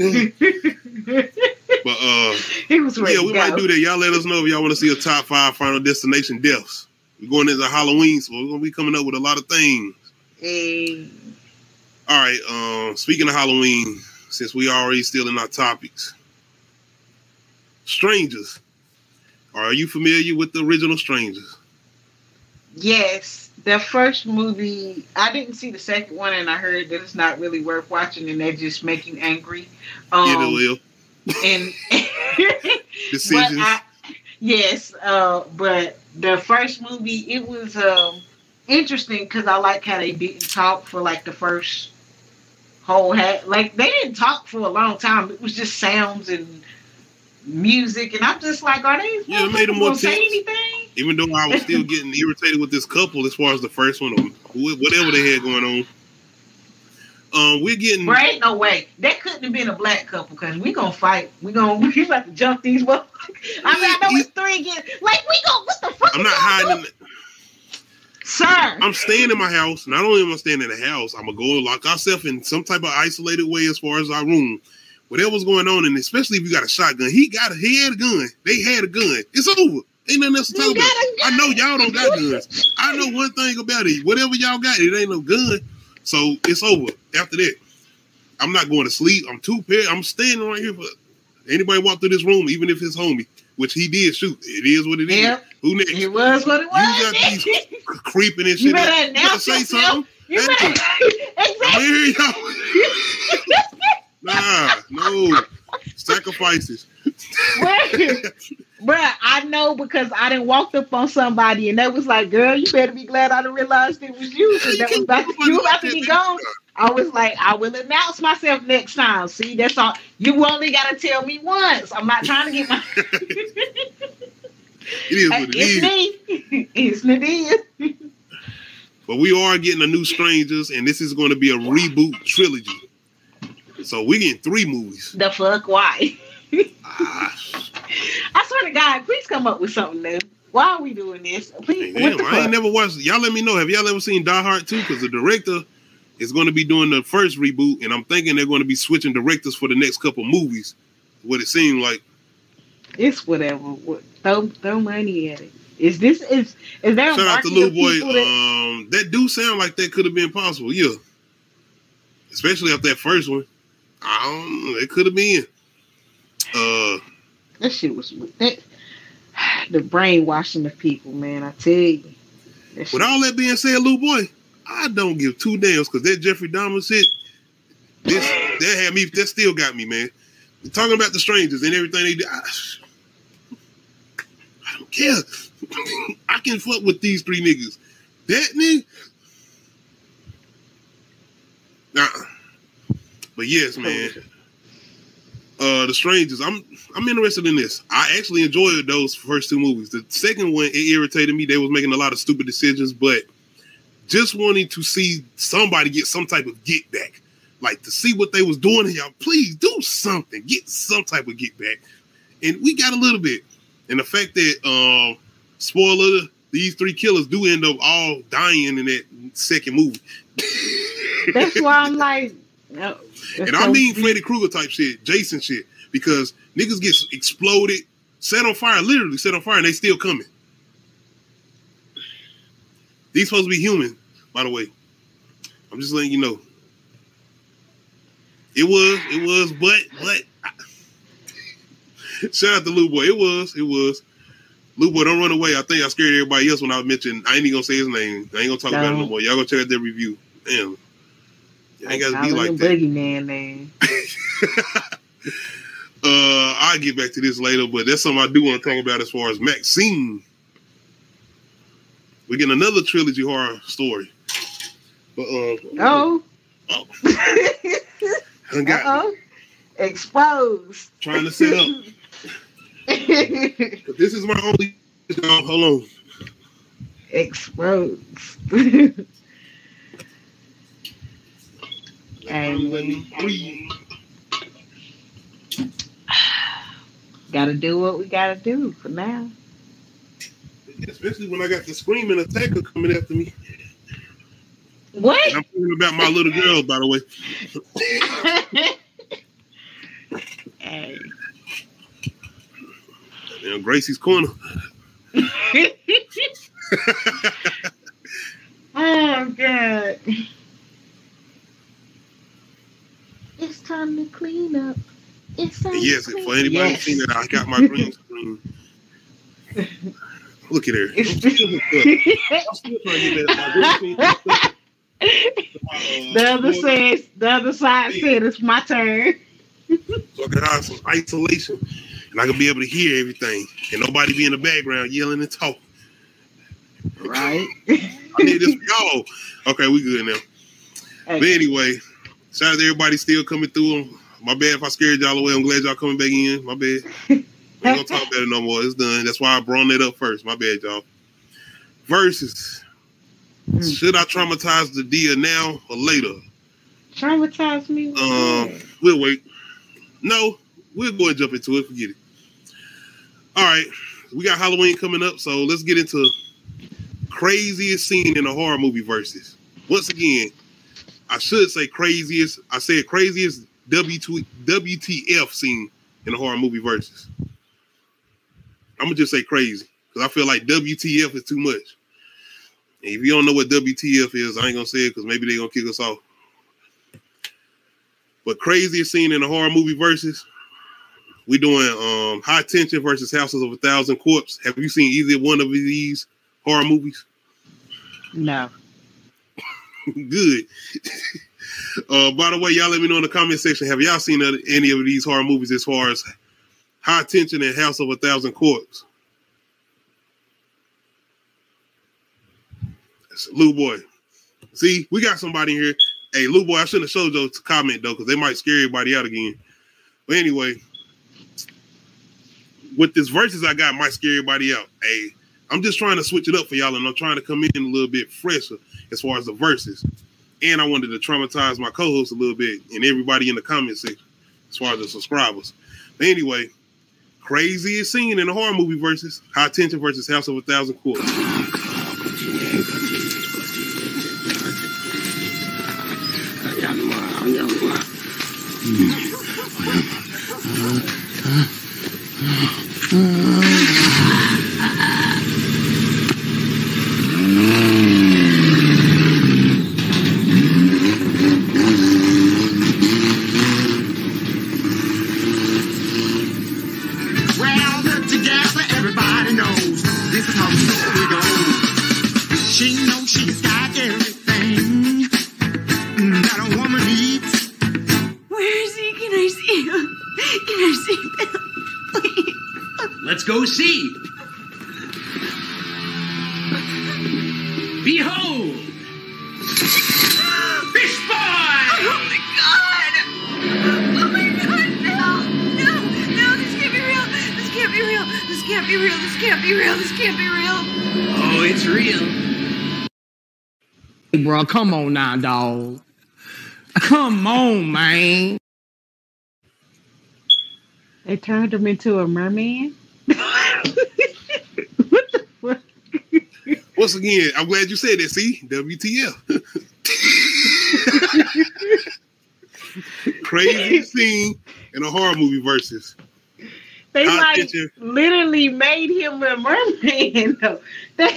But he was ready. Yeah, we might do that. Y'all let us know if y'all want to see a top 5 Final Destination deaths. We're going into Halloween, so we're gonna be coming up with a lot of things. Hey. All right. Speaking of Halloween, since we already still in our topics, Strangers. Are you familiar with the original Strangers? Yes. The first movie, I didn't see the second one, and I heard that it's not really worth watching, and they just make you angry. It will. And decisions. But the first movie, it was interesting because I like how they didn't talk for like the first whole like they didn't talk for a long time. It was just sounds and music, and I'm just like, are they? Yeah, it made them more say tense. anything? Even though I was still getting irritated with this couple as far as the first one, or whatever they had going on. We're getting. There ain't no way that couldn't have been a black couple because we gonna fight. We about to jump these motherfuckers. I mean, I know it's 3 again. Like we go. What the fuck? I'm not hiding. Sir, I'm staying in my house. Not only am I staying in the house, I'm gonna go lock ourselves in some type of isolated way as far as our room. Whatever's going on, and especially if you got a shotgun, he had a gun. They had a gun. It's over. Ain't nothing else to talk about. I know y'all don't got guns. I know one thing about it. Whatever y'all got, it ain't no gun. So it's over. After that, I'm not going to sleep. I'm too paired. I'm standing right here for anybody walk through this room, even if it's homie, which he did shoot. It is what it is. Yep. Who next? It was what it was. You got these creeping and shit. You better announce say something. You better. I'm here, y'all. Nah, no. Sacrifices. Bruh, I know because I done walked up on somebody and they was like, girl, you better be glad I didn't realize it was you. Because that was about to be gone. I was like, I will announce myself next time. See, that's all. You only got to tell me once. I'm not trying to get my... It is what it is. Me. It's Nadia. But we are getting a new Strangers, and this is going to be a reboot trilogy. So we're getting 3 movies. The fuck? Why? I swear to God, please come up with something new. Why are we doing this? Please. Hey, damn, I ain't never watched. Y'all let me know. Have y'all ever seen Die Hard 2? Because the director is going to be doing the first reboot, and I'm thinking they're going to be switching directors for the next couple movies. What it seemed like. It's whatever. Throw money at it. Is there a shout out to Lil Boy. That do sound like that could have been possible. Yeah. Especially after that first one. I don't know. It could have been. That shit was the brainwashing of people, man. I tell you. With all that being said, Lil Boy, I don't give 2 damns because that Jeffrey Dahmer shit, that still got me, man. Talking about the Strangers and everything they did. I don't care. I can fuck with these 3 niggas. That nigga. But yes, man. The Strangers. I'm interested in this. I actually enjoyed those first 2 movies. The second one, it irritated me. They was making a lot of stupid decisions, but just wanting to see somebody get some type of get back. Like to see what they was doing to y'all. Please do something. Get some type of get back. And we got a little bit. And the fact that spoiler, these 3 killers do end up all dying in that second movie. That's why I'm like, no, and I mean Freddy Krueger type shit, Jason shit, because niggas get exploded, set on fire, literally set on fire, and they still coming. These supposed to be human, by the way. I'm just letting you know. It was, but Shout out to Lou Boy. It was. Lou Boy, don't run away. I think I scared everybody else when I mentioned. I ain't even gonna say his name. I ain't gonna talk about it no more. Y'all go check out their review. Damn. I ain't gotta be like that. Boogeyman, man. I'll get back to this later, but that's something I do want to talk about as far as Maxine. We're getting another trilogy horror story. But exposed. Trying to set up. But this is my only. Hold on. Exposed. Gotta do what we gotta do for now. Especially when I got the screaming attacker coming after me. What? And I'm thinking about my little girl, by the way. Hey. And Gracie's corner. Oh God. It's time to clean up. It's time yes, to clean for anybody who's seen that, I got my green screen. Look at her. I'm still trying to get that. The other side said it's my turn. So I can have some isolation and I can be able to hear everything and nobody be in the background yelling and talking. Right. I need this for y'all. Okay, we good now. Okay. But anyway, shout out to everybody still coming through. My bad if I scared y'all away. I'm glad y'all coming back in. My bad. We ain't gonna talk about it no more. It's done. That's why I brought it up first. My bad, y'all. Versus. Should I traumatize the Dia now or later? Traumatize me? We'll wait. No, we'll go and jump into it. Forget it. All right. We got Halloween coming up, so let's get into craziest scene in a horror movie versus. Once again, I should say craziest. I said craziest WTF scene in a horror movie versus. I'm going to just say crazy because I feel like WTF is too much. And if you don't know what WTF is, I ain't going to say it because maybe they're going to kick us off. But craziest scene in a horror movie versus, we doing High Tension versus Houses of a Thousand Corpses. Have you seen either one of these horror movies? No. Good. By the way, y'all let me know in the comment section, have y'all seen any of these horror movies as far as High Tension and House of a Thousand Corpses? Lou Boy. See, we got somebody here. Hey, Lou Boy, I shouldn't have showed you to comment, though, because they might scare everybody out again. But anyway, with this verses I got might scare everybody out. Hey, I'm just trying to switch it up for y'all, and I'm trying to come in a little bit fresher as far as the verses. And I wanted to traumatize my co-host a little bit and everybody in the comment section as far as the subscribers. But anyway, craziest scene in a horror movie versus High Tension versus House of a Thousand Corpses. Go see. Behold, Fish Boy! Oh my God! Oh my God! No! This can't be real! This can't be real! This can't be real! This can't be real! This can't be real! Oh, it's real. Hey, bro, come on now, dog. Come on, man. They turned him into a merman. What the fuck? Once again, I'm glad you said that. See, WTF. Crazy scene in a horror movie versus. They literally made him a merman. Though. They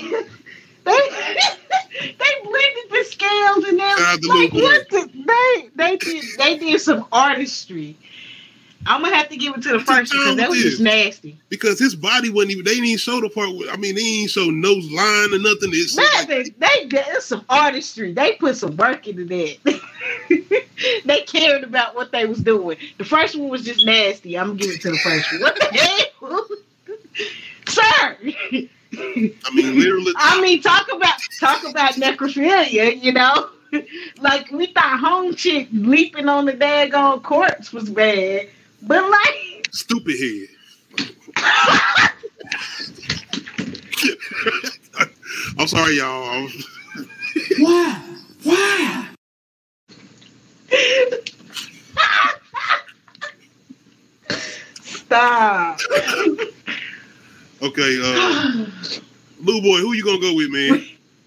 blended the scales and everything. Like, what they did some artistry. I'm gonna have to give it to the first because that was just nasty. Because his body wasn't even. They didn't even show the part. I mean, they didn't show nose line or nothing. It's It's some artistry. They put some work into that. They cared about what they was doing. The first one was just nasty. I'm gonna give it to the first one. What the hell, sir? I mean, literally. I mean, talk about necrophilia. You know, like we thought Home Chick leaping on the daggone corpse was bad. But like stupid head. I'm sorry, y'all. Why? Stop. Okay, Lou Boy, who you gonna go with, man?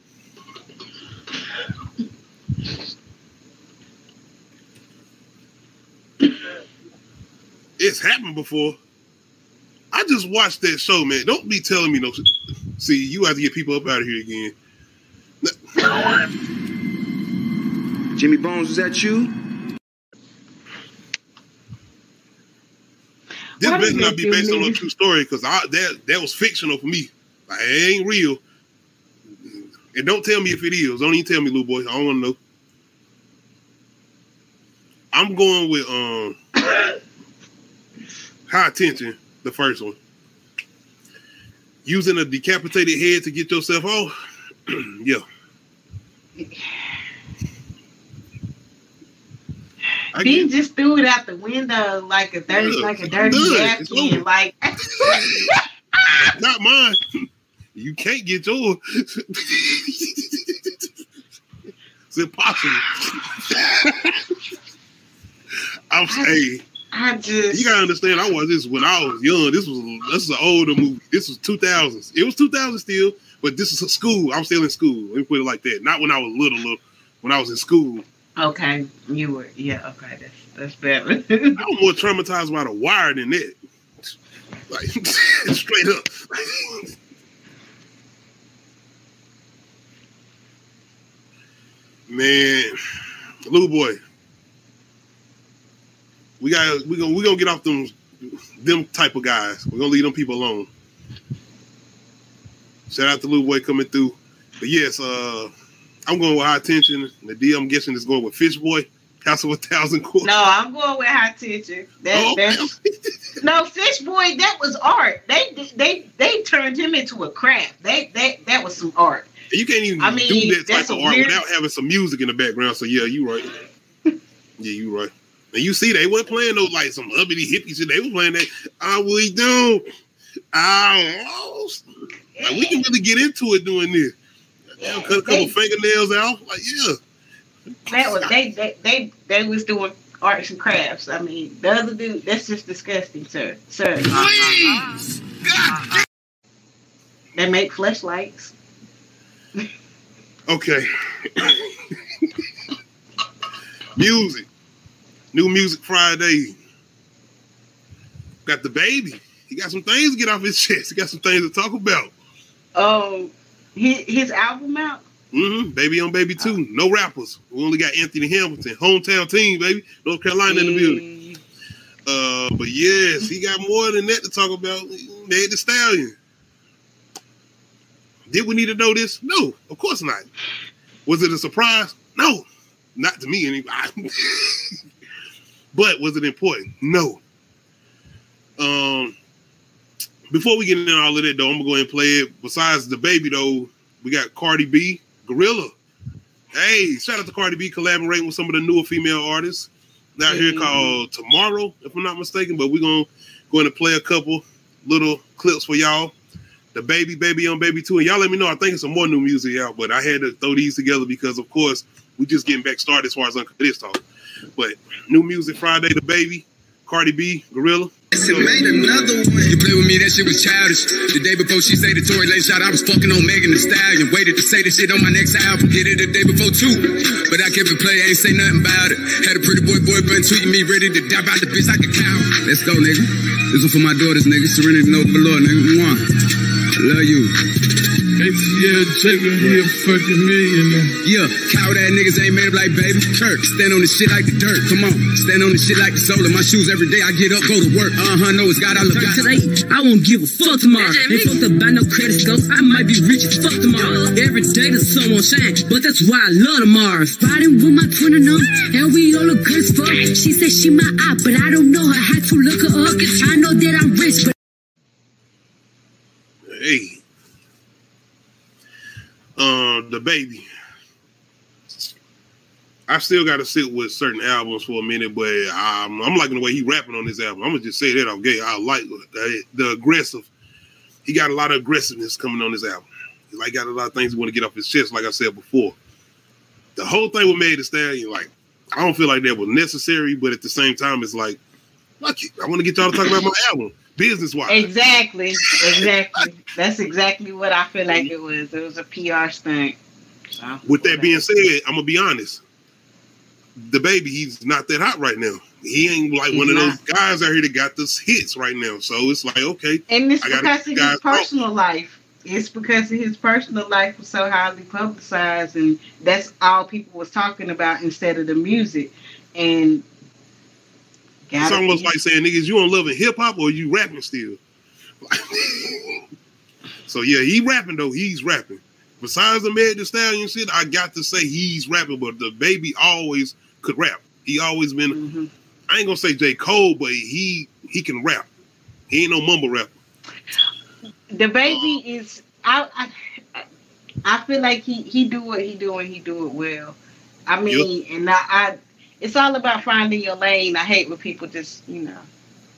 It's happened before. I just watched that show, man. Don't be telling me no. See, you have to get people up out of here again. Jimmy Bones, is that you? This better not be based on a true story because that was fictional for me. Like, it ain't real. And don't tell me if it is. Don't even tell me, little boy. I don't want to know. I'm going with High Tension, the first one. Using a decapitated head to get yourself off. Yeah. He just threw it out the window like a dirty napkin. Like not mine. You can't get yours. It's impossible. I'm saying. You gotta understand. I watched this when I was young. This is an older movie. This was 2000s. It was 2000 still, but this is a school. I'm still in school. Let me put it like that. Not when I was little. When I was in school. Okay, you were. Yeah. Okay, that's better. I was more traumatized by The Wire than that. Like straight up. Man, little boy. We gonna get off them type of guys. We're gonna leave them people alone. Shout out to Little Boy coming through. But yes, I'm going with High Tension. The D I'm guessing is going with Fish Boy, House of 1,000 Quarters. No, I'm going with High Tension. No, Fish Boy, that was art. They turned him into a craft. That was some art. You can't even do that type of art without having some music in the background. So yeah, you right. Yeah, you right. And you see, they weren't playing those like some uppity hippie shit. They were playing that. I we do. Like, we can really get into it doing this. Cut a couple fingernails out. Like yeah. That was they was doing arts and crafts. I mean, the other dude, that's just disgusting, sir. Please. They make fleshlights. Okay. Music. New Music Friday. Got the baby. He got some things to get off his chest. He got some things to talk about. Oh, his album out? Mm-hmm. Baby on Baby 2. No rappers. We only got Anthony Hamilton. Hometown team, baby. North Carolina in the building. But yes, he got more than that to talk about. Meg Thee Stallion. Did we need to know this? No, of course not. Was it a surprise? No. Not to me anyway. But was it important? No. Before we get into all of that, though, I'm going to go ahead and play it. Besides the baby, though, we got Cardi B, Gorilla. Hey, shout out to Cardi B collaborating with some of the newer female artists. Out here called Tomorrow, if I'm not mistaken. But we're going to play a couple little clips for y'all. The Baby on Baby 2. And y'all let me know. I think it's some more new music out. But I had to throw these together because, of course, we just getting back started as far as this talk. But New Music Friday, The Baby, Cardi B, Gorilla. Made another one. You play with me, that shit was childish. The day before she say the Tory Lanez shot, I was fucking on Megan Thee Stallion. Waited to say the shit on my next album. Get it the day before too. But I kept it play, ain't say nothing about it. Had a pretty boyfriend tweeting me, ready to dive out the bitch like a cow. Let's go, nigga. This one for my daughters, nigga. Serenity, no below, nigga. Mwah. I love you. ATL Jacob, he a fucking millionaire. Yeah, coward ass niggas ain't made up like baby Kirk. Stand on the shit like the dirt. Come on, stand on the shit like the soul of my shoes every day. I get up, go to work. Know it's God I look at. Today, I won't give a fuck tomorrow. Ain't fucked up by no credit score. I might be rich as fuck tomorrow. Every day the sun won't shine, but that's why I love tomorrow. Riding with my twin and and we all look good as fuck. She said she my eye, but I don't know her. Had to look her up. I know that I'm rich, but hey. The baby. I still got to sit with certain albums for a minute, but I'm liking the way he rapping on this album. I'm gonna just say that okay. I like the aggressive. He got a lot of aggressiveness coming on this album. He like got a lot of things he want to get off his chest, like I said before. The whole thing with Meg Thee Stallion, like I don't feel like that was necessary, but at the same time, it's like, fuck it. I want to get y'all to talk about my album, business-wise. Exactly. That's exactly what I feel like it was. It was a PR stunt. So, with that being said, I'm gonna be honest. The baby, he's not that hot right now. He ain't like one of those guys out here that got this hits right now. So it's like, okay. And it's because of his personal life. It's because of his personal life was so highly publicized, and that's all people was talking about instead of the music. And it's almost like saying, niggas, you on Love and Hip Hop or you rapping still? So yeah, he rapping though. He's rapping. Besides the Meg Thee Stallion shit, I got to say he's rapping, but the baby always could rap. He always been, I ain't gonna say J. Cole, but he can rap. He ain't no mumble rapper. The baby is, I feel like he do what he do and he do it well. I mean, and I it's all about finding your lane. I hate when people just, you know.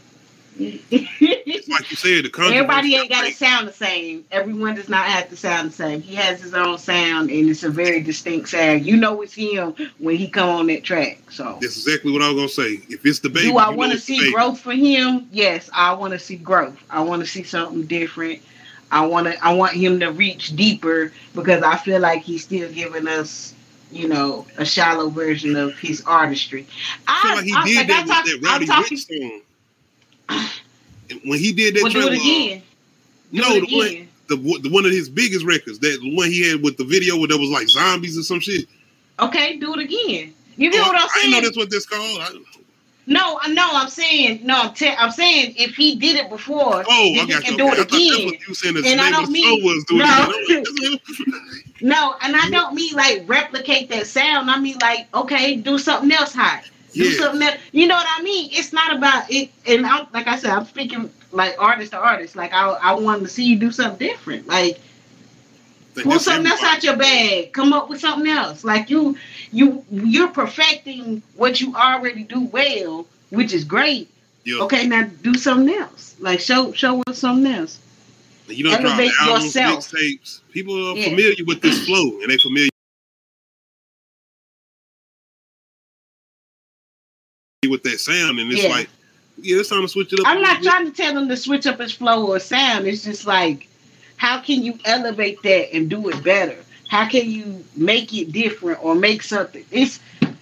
It's like you said, the everybody ain't got to sound the same. Everyone does not have to sound the same. He has his own sound, and it's a very distinct sound. You know it's him when he come on that track. So that's exactly what I was gonna say. If it's the baby, do I want to see growth for him? Yes, I want to see growth. I want to see something different. I want him to reach deeper because I feel like he's still giving us, you know, a shallow version of his artistry. I feel like he did that with that Rowdy Rich song. When he did that, do it again. The one of his biggest records, that one he had with the video where there was like zombies or some shit. Okay, do it again. You get what I'm saying? I know that's what that's called. I'm saying if he did it before, he can do it again. And I don't mean no, and I don't mean like replicate that sound. I mean like, okay, do something else hot. Do something that, you know what I mean? It's not about it. And like I said, I'm speaking like artist to artist. Like I wanted to see you do something different. Like pull something else out your bag. Come up with something else. Like you're perfecting what you already do well, which is great. Yeah. Okay, now do something else. Like show us something else. You don't drop albums, mixtapes. People are familiar with this flow, and they familiar with that sound, and it's like, it's time to switch it up. I'm not trying to tell him to switch up his flow or sound. It's just like, how can you elevate that and do it better? How can you make it different or make something? It's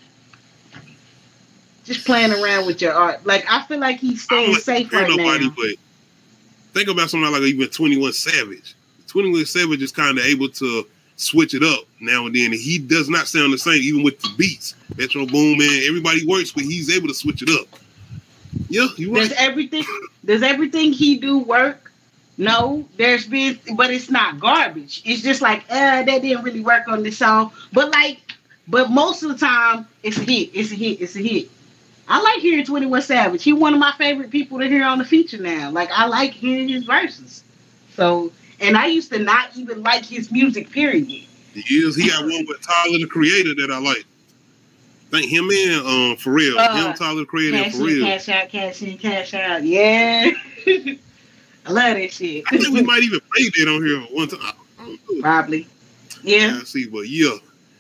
just playing around with your art. Like I feel like he's staying safe right now. But think about something like even 21 Savage. 21 Savage is kind of able to switch it up now and then. And he does not sound the same, even with the beats. Metro Boomin, everybody works with. He's able to switch it up. Yeah, you right. Does everything he do work? No, but it's not garbage. It's just like, that didn't really work on this song. But most of the time, it's a hit. It's a hit. It's a hit. I like hearing 21 Savage. He's one of my favorite people to hear on the feature now. Like I like hearing his verses. So. And I used to not even like his music, period. He got one with Tyler, the Creator, that I like. I think him and Pharrell. Him, Tyler, the Creator, and Pharrell. Cash in, cash out. Yeah. I love that shit. I think we might even play that on here one time. Probably. Yeah. I see, but yeah.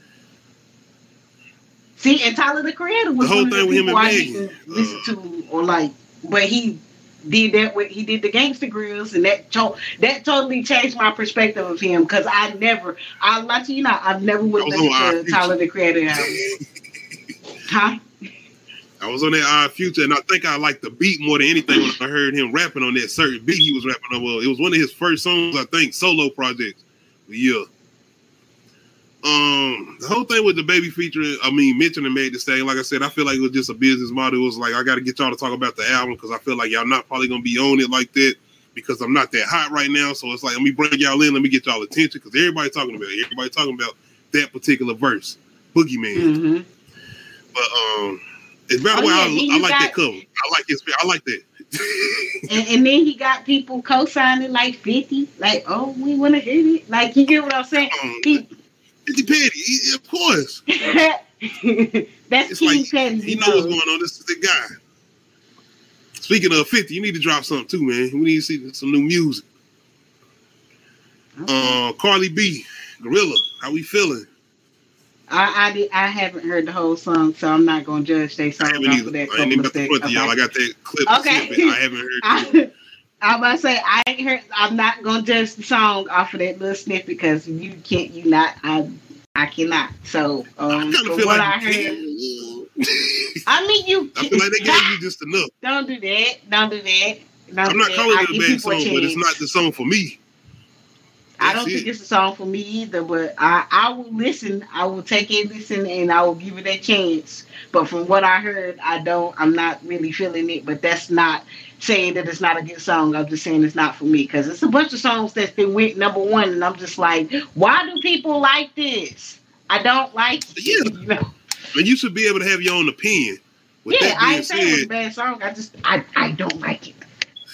See, and Tyler, the Creator was the whole thing with him and Megan. Listen to, or like, but he did that with, he did the Gangsta Grills, and that totally changed my perspective of him, because I'll let you know, I've never went to Tyler the Creator album. Huh? I was on that Odd Future, and I think I liked the beat more than anything when I heard him rapping on that certain beat he was rapping on. Well, it was one of his first songs, I think, solo projects, Yeah. The whole thing with the baby featuring, mentioning Meg Thee Stallion, like I said, I feel like it was just a business model. It was like, I got to get y'all to talk about the album because I feel like y'all not probably going to be on it like that because I'm not that hot right now. So it's like, let me bring y'all in, let me get y'all attention because everybody talking about it. Everybody talking about that particular verse, Boogeyman. But it's about the way I like that cover. I like that. and then he got people co-signing like 50, like, oh, we want to hear it. Like, you get what I'm saying? 50 Petty, of course. That's King like, Petty. He knows what's going on. This is the guy. Speaking of 50, you need to drop something too, man. We need to see some new music. Carly B, Gorilla, how we feeling? I haven't heard the whole song, so I'm not gonna judge their song off of that. I ain't even about to put y'all. I got that clip. Okay. I haven't heard. I'm about to say I ain't heard. I'm not gonna judge the song off of that little snippet because you can't. You not. I cannot. So I kind of feel what like I heard. I mean, you. I feel like they gave you just enough. Don't do that. Don't do that. I'm not calling it a bad song, but it's not the song for me. I don't think it's a song for me either, but I will listen. I will take a listen and I will give it a chance. But from what I heard, I'm not really feeling it. But that's not saying that it's not a good song. I'm just saying it's not for me because it's a bunch of songs that's been went #1, and I'm just like, why do people like this? I don't like it. Yeah, you know. And you should be able to have your own opinion. With yeah, I ain't saying it's a bad song. I don't like it.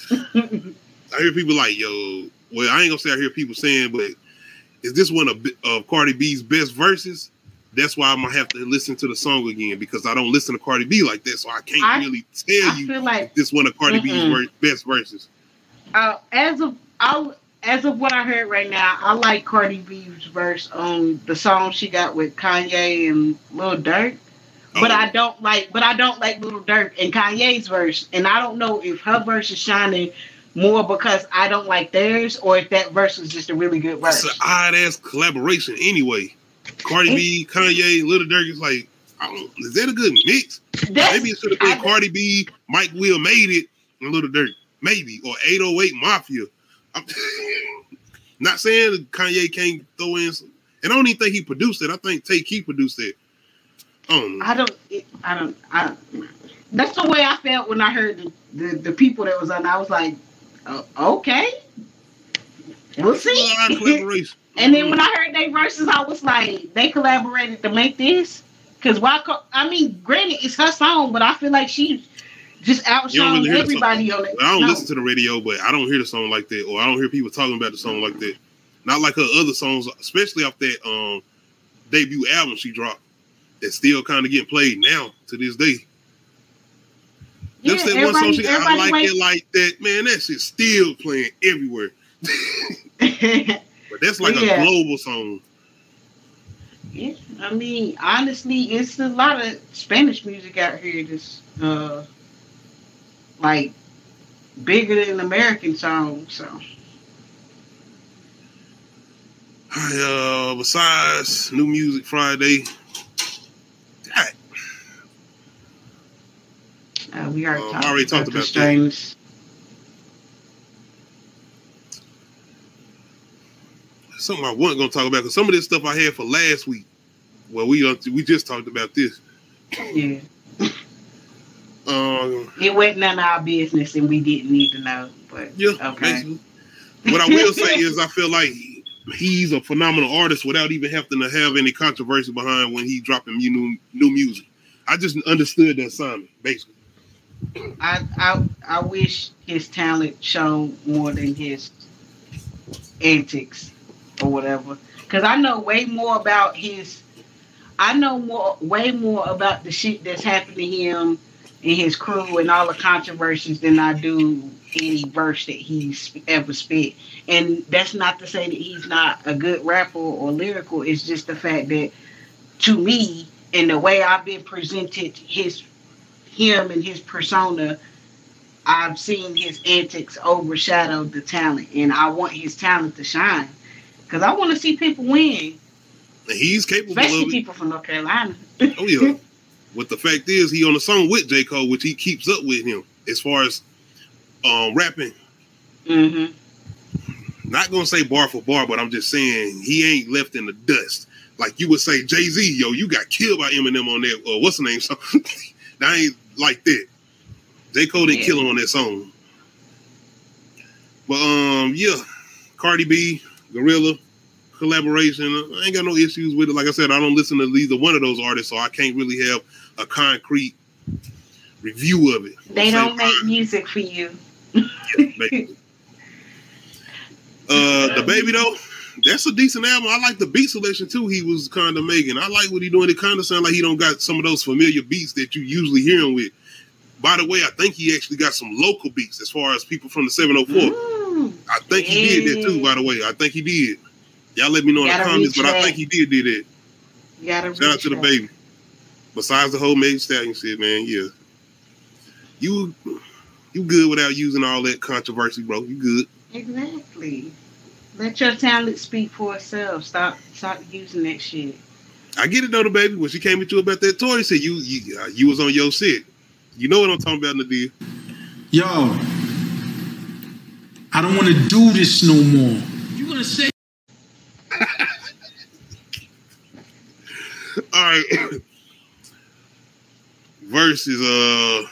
I hear people like, yo. Well, I ain't gonna say I hear people saying, but is this one of Cardi B's best verses? That's why I'm gonna have to listen to the song again because I don't listen to Cardi B like that, so I can't really tell you like, this one of Cardi B's best verses. As of what I heard right now, I like Cardi B's verse on the song she got with Kanye and Lil Durk. But I don't like Lil Durk and Kanye's verse, and I don't know if her verse is shining more because I don't like theirs, or if that verse was just a really good verse. It's an odd ass collaboration anyway. Cardi B, Kanye, Lil Durk is like, is that a good mix? Maybe it should have been Cardi B, Mike Will made it, and Lil Durk, maybe, or 808 Mafia. I'm not saying that Kanye can't throw in some, and I don't even think he produced it. I think Tay Keith produced it. I don't. That's the way I felt when I heard the people that was on. I was like, okay, we'll see. And then when I heard their verses, I was like, they collaborated to make this. Because granted, it's her song, but I feel like she just outshone everybody on it. I don't listen to the radio, but I don't hear the song like that, or I don't hear people talking about the song like that. Not like her other songs, especially off that debut album she dropped. That's still kind of getting played now to this day. Yeah, just that one song she got, I like it like that. Man, that shit's still playing everywhere. But that's like a global song. Yeah, I mean, honestly, it's a lot of Spanish music out here that's like bigger than American songs. So, besides New Music Friday, we already talked about that. Something I wasn't going to talk about because some of this stuff I had for last week. Well, we just talked about this. Yeah. It wasn't none of our business, and we didn't need to know. But yeah, okay. Basically. What I will say is, I feel like he's a phenomenal artist without even having to have any controversy behind when he dropping new music. I just understood the assignment, basically. I wish his talent shone more than his antics or whatever, because I know way more about way more about the shit that's happened to him and his crew and all the controversies than I do any verse that he's ever spit. And that's not to say that he's not a good rapper or lyrical. It's just the fact that, to me, and the way I've been presented him and his persona, I've seen his antics overshadow the talent, and I want his talent to shine because I want to see people win. And he's capable, especially of it. People from North Carolina. Oh yeah. But the fact is, he on a song with J. Cole, which he keeps up with him as far as rapping. Mm-hmm. Not gonna say bar for bar, but I'm just saying he ain't left in the dust. Like you would say, Jay-Z, yo, you got killed by Eminem on that, or what's the name song? That ain't like that. J. Cole didn't kill him on that song. But yeah, Cardi B, Gorilla collaboration. I ain't got no issues with it. Like I said, I don't listen to either one of those artists, so I can't really have a concrete review of it. They don't make music for you. The Baby though, that's a decent album. I like the beat selection too. He was kind of making. I like what he doing. It kind of sound like he don't got some of those familiar beats that you usually hear him with. By the way, I think he actually got some local beats as far as people from the 704. I think he did that too. By the way, I think he did. Y'all let me know in the comments, but I think he did that. Shout out to the Baby. Besides the whole Megan Thee Stallion shit, man, yeah. You good without using all that controversy, bro. You good. Exactly. Let your talent speak for itself. Stop using that shit. I get it though, the Baby. When she came at you about that toy, said you was on your shit. You know what I'm talking about, Nadia. Yo, I don't want to do this no more. You gonna say? All right. Versus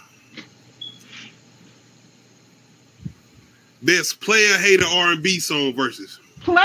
best player hater R&B song versus player.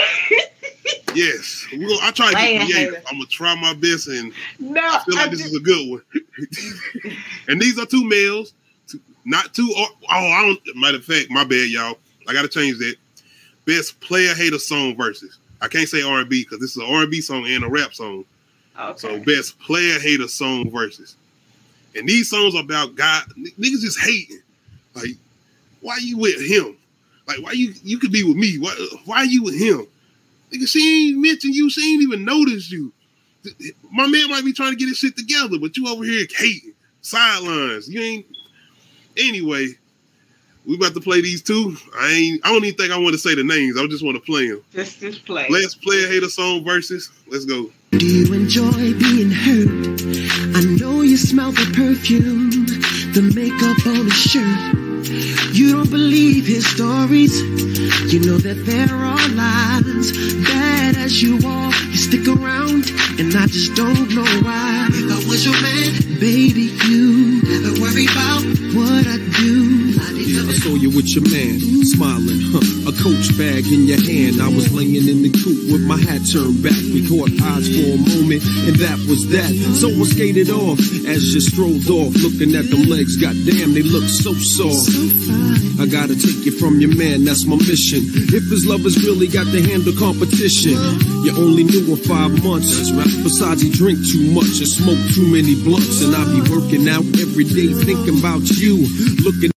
Yes, I try to get creative. I'm gonna try my best, and I feel like this is a good one. And these are two males, not two. I don't. Matter of fact, my bad, y'all. I gotta change that. Best player hater song versus. I can't say R&B because this is an R&B song and a rap song. Okay. So best player hater song versus. And these songs are about God. Niggas just hating. Like, why you with him? Like, why you could be with me? Why you with him? Nigga, she ain't mentioned you. She ain't even noticed you. My man might be trying to get his shit together, but you over here hating. Sidelines. You ain't. Anyway, we about to play these two. I don't even think I want to say the names. I just want to play them. Just play. Let's play a hater song versus. Let's go. Do you enjoy being hurt? I know you smell the perfume, the makeup on his shirt. You don't believe his stories. You know that there are lies. Bad as you are, you stick around, and I just don't know why. If I was your man, baby, you never worry about what I do. I saw you with your man, smiling, a Coach bag in your hand. I was laying in the coop with my hat turned back. We caught eyes for a moment, and that was that. So I skated off as you strolled off, looking at them legs. Goddamn, they look so soft. I gotta take you from your man, that's my mission. If his lovers really got to handle competition, you only knew him 5 months. Besides, he drink too much and smoke too many blunts, and I be working out every day thinking about you, looking.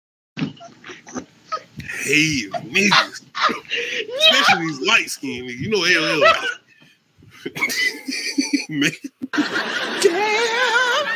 Hey, niggas. Especially these light skinned niggas. You know LL. Man. Damn.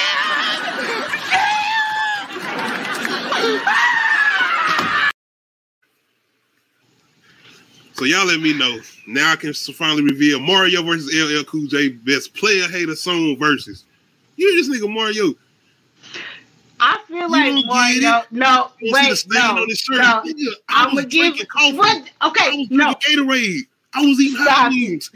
So y'all let me know. Now I can finally reveal Mario versus LL Cool J best player hater song versus. You this nigga Mario. I feel like Mario. No, wait, no. I'm gonna give what? Okay, no. Gatorade. I was eating hot wings.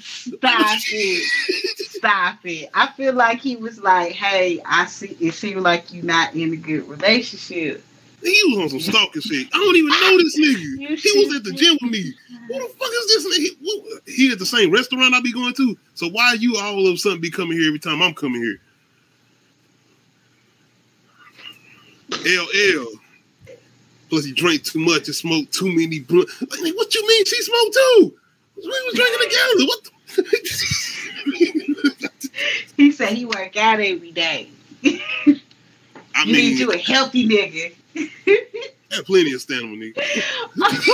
Stop it. I feel like he was like, "Hey, I see. It seems like you're not in a good relationship." He was on some stalking shit. I don't even know this nigga. He was at the gym with me. Who the fuck is this nigga? He at the same restaurant I be going to. So why you all of a sudden be coming here every time I'm coming here? LL. Plus he drank too much and smoked too many blunts. Like, what you mean she smoked too? We was drinking together. What the? He said he work out every day. You need to do a healthy nigga. Got plenty of stamina, nigga.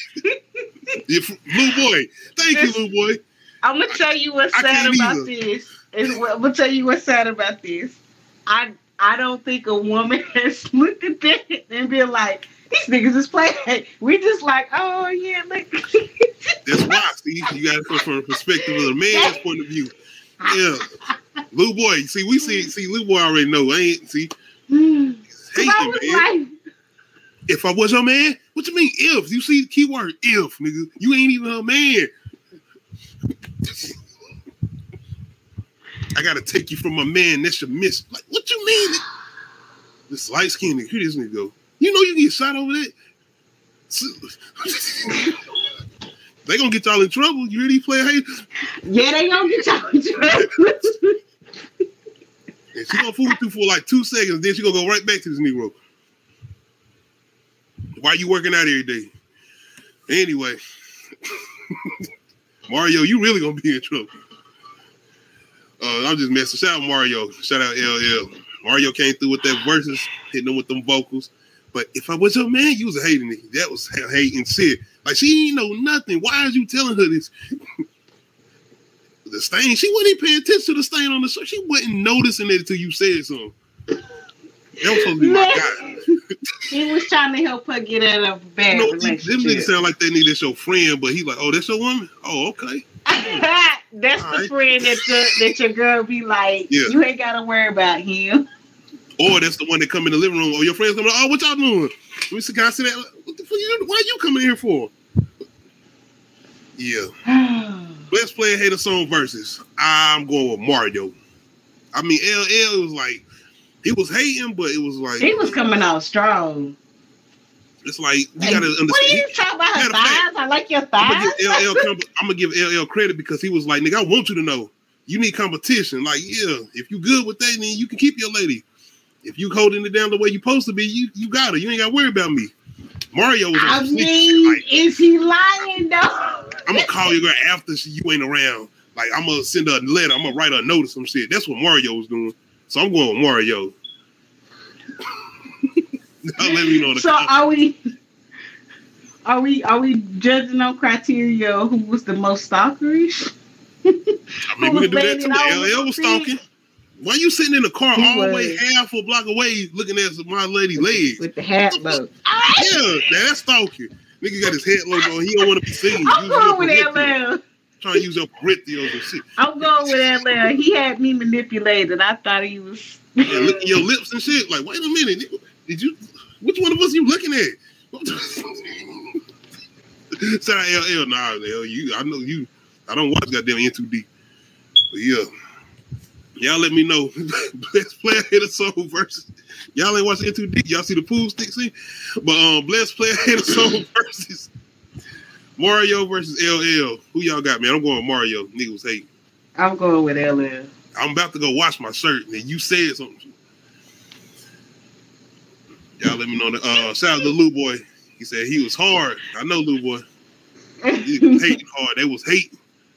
Blue boy. Thank you, Blue boy. I'm gonna tell you what's sad about this. I'm gonna tell you what's sad about this. I don't think a woman has looked at that and been like, these niggas is playing. We just like, oh yeah, look. That's why. See, you gotta come from the perspective of the man's point of view. Yeah. Lou boy, see, Lou boy already know. I ain't see. Hating, man. Like, if I was your man, What you mean if? You see the keyword if, nigga. You ain't even a man. I gotta take you from a man. That's your miss. Like, what you mean? This light skin nigga, here this nigga go. You know you get shot over that. They gonna get y'all in trouble. You really play hate? Yeah, they gonna get y'all in trouble. And she gonna fool with you for like 2 seconds, then she gonna go right back to this Negro. Why you working out every day? Anyway, Mario, you really gonna be in trouble. I'm just messing. Shout out Mario. Shout out LL. Mario came through with that verses, hitting them with them vocals. But if I was your man, you was hating it. That was hating shit. Like, she ain't know nothing. Why is you telling her this? The stain, she wasn't even paying attention to the stain on the shirt. She wasn't noticing it until you said something. That was supposed to be my guy. He was trying to help her get out of a bad relationship. Them niggas sound like they need that's your friend, but he's like, oh, that's your woman? Oh, okay. That's all the right. Friend that your girl be like, you ain't got to worry about him. Or that's the one that come in the living room. Or your friends come like, oh, what y'all doing? Let me see, can I see that? What the fuck why are you coming here for? Yeah. Let's play a hater song versus. I'm going with Mario. I mean, LL was like, he was hating, but it was like he was coming out strong. It's like you gotta understand. What are you talking about? Her thighs? I like your thighs. I'm gonna give LL credit because he was like, nigga, I want you to know you need competition. Like, yeah, if you good with that, then you can keep your lady. If you holding it down the way you supposed to be, you got her. You ain't got to worry about me. Mario was I mean, like, is he lying though? I'm gonna call your girl after you ain't around. Like, I'm gonna send her a letter. I'm gonna write her a note or some shit. That's what Mario was doing. So I'm going with Mario. Let me know. So are we judging on criteria who was the most stalkerish? I mean, we can do that too. LL was stalking. Why you sitting in the car all the way half a block away looking at my lady's legs? With the hat low. Yeah, that's stalking. Nigga got his head low on. He don't want to be seen. I'm going with LL. Trying to use your peripherals and shit. I'm going with LL. He had me manipulated. I thought he was... Yeah, licking your lips and shit. Like, wait a minute. Did you... Which one of us you looking at? Shout out LL. Nah, LL, I know you. I don't watch goddamn N2D. But yeah. Y'all let me know. Let's play a hater song versus. Y'all ain't watching N2D. Y'all see the pool stick scene? But let's play a hater song versus Mario versus LL. Who y'all got, man? I'm going with Mario. Niggas hate. I'm going with LL. I'm about to go wash my shirt, and you said something. Y'all let me know. Shout out to Lou Boy. He said he was hard. I know Lou Boy. He was hating hard. They was hating.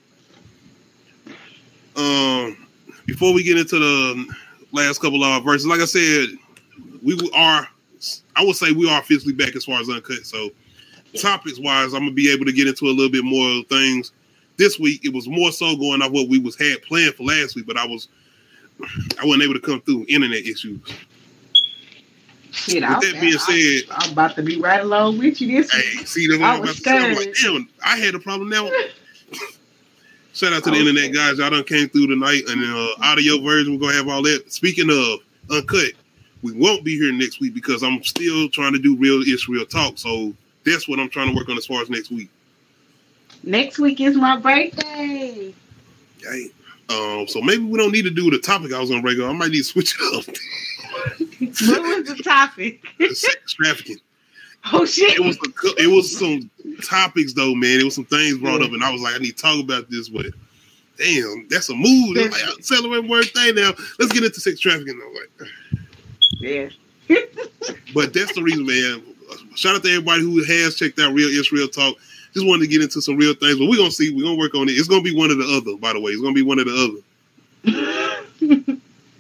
Before we get into the last couple of our verses, like I said, I would say we are officially back as far as Uncut. So topics wise, I'm gonna be able to get into a little bit more things. This week, it was more so going off what we had planned for last week, but I wasn't able to come through internet issues. Shit, with that being said, I'm about to be right along with you this week. Hey, see, that's what I'm about to say. I'm like, damn, I had a problem now. Shout out to the internet guys. Y'all done came through tonight, and audio version, we're going to have all that. Speaking of Uncut, we won't be here next week because I'm still trying to do Real Israel Talk. So that's what I'm trying to work on as far as next week. Next week is my birthday. Okay. So maybe we don't need to do the topic I was on regular. I might need to switch it up. What was the topic? Sex trafficking. Oh shit! It was some topics though, man. It was some things brought up, and I was like, I need to talk about this. But damn, that's a move. Like, I'm celebrating birthday now. Let's get into sex trafficking. I'm like, yeah. But that's the reason, man. Shout out to everybody who has checked out Real Israel Talk. Just wanted to get into some real things, but we're gonna see. We're gonna work on it. It's gonna be one or the other. By the way, it's gonna be one or the other.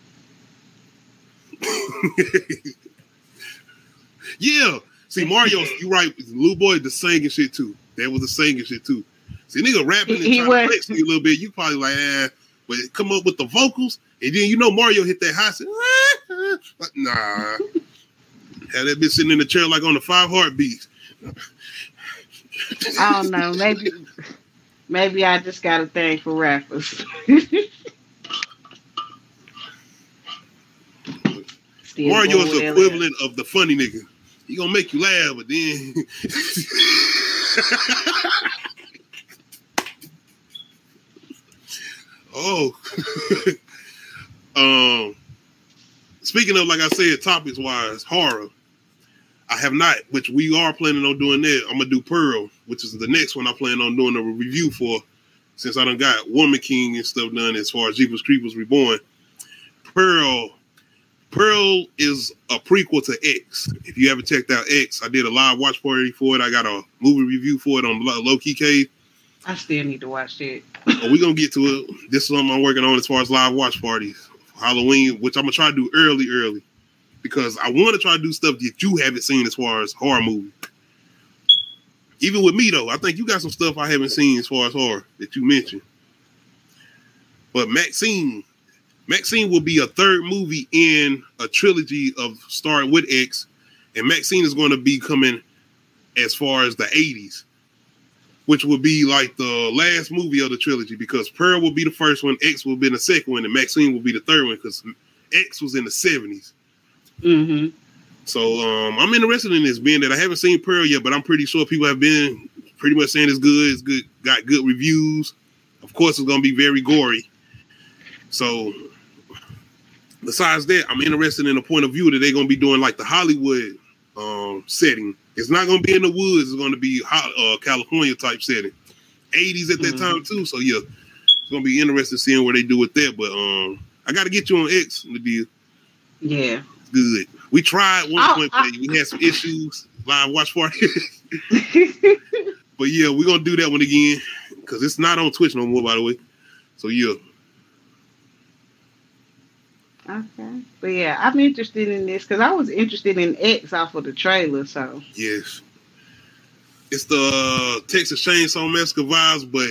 Yeah. See, Mario, you right. Lil Boy, the singing shit too. That was the singing shit too. See, nigga rapping and trying to flex you a little bit. You probably like, but come up with the vocals, and then Mario hit that high. Like, nah. Had that bitch sitting in the chair like on the 5 heartbeats. I don't know. Maybe I just got a thing for rappers. Mario is the equivalent of the funny nigga. he gonna make you laugh, but then speaking of, like I said, topics wise, horror. I have not, which we are planning on doing that. I'm gonna do Pearl, which is the next one I plan on doing a review for, since I done got Woman King and stuff done as far as Jeepers Creepers Reborn. Pearl is a prequel to X. If you haven't checked out X, I did a live watch party for it. I got a movie review for it on Low Key Cave. I still need to watch it. We're gonna get to it. This is something I'm working on as far as live watch parties. Halloween, which I'm gonna try to do early. Because I want to try to do stuff that you haven't seen as far as horror movie. Even with me, though, I think you got some stuff I haven't seen as far as horror that you mentioned. But Maxine will be a third movie in a trilogy of starting with X. And Maxine is going to be coming as far as the 80s, which will be like the last movie of the trilogy, because Pearl will be the first one, X will be the second one, and Maxine will be the third one, because X was in the 70s. Mm-hmm. So I'm interested in this, being that I haven't seen Pearl yet, but I'm pretty sure people have been pretty much saying it's good, got good reviews. Of course, it's going to be very gory. So besides that, I'm interested in the point of view that they're going to be doing like the Hollywood setting. It's not going to be in the woods. It's going to be California type setting. 80s at that time too. So yeah, it's going to be interesting seeing what they do with that. But I got to get you on X, Nadia. Yeah. Good. We tried one point, but we had some issues. Live watch party. But yeah, we're going to do that one again, because it's not on Twitch no more, by the way. So yeah. Okay. But yeah, I'm interested in this because I was interested in X off of the trailer. So yes, it's the Texas Chainsaw Massacre vibes, but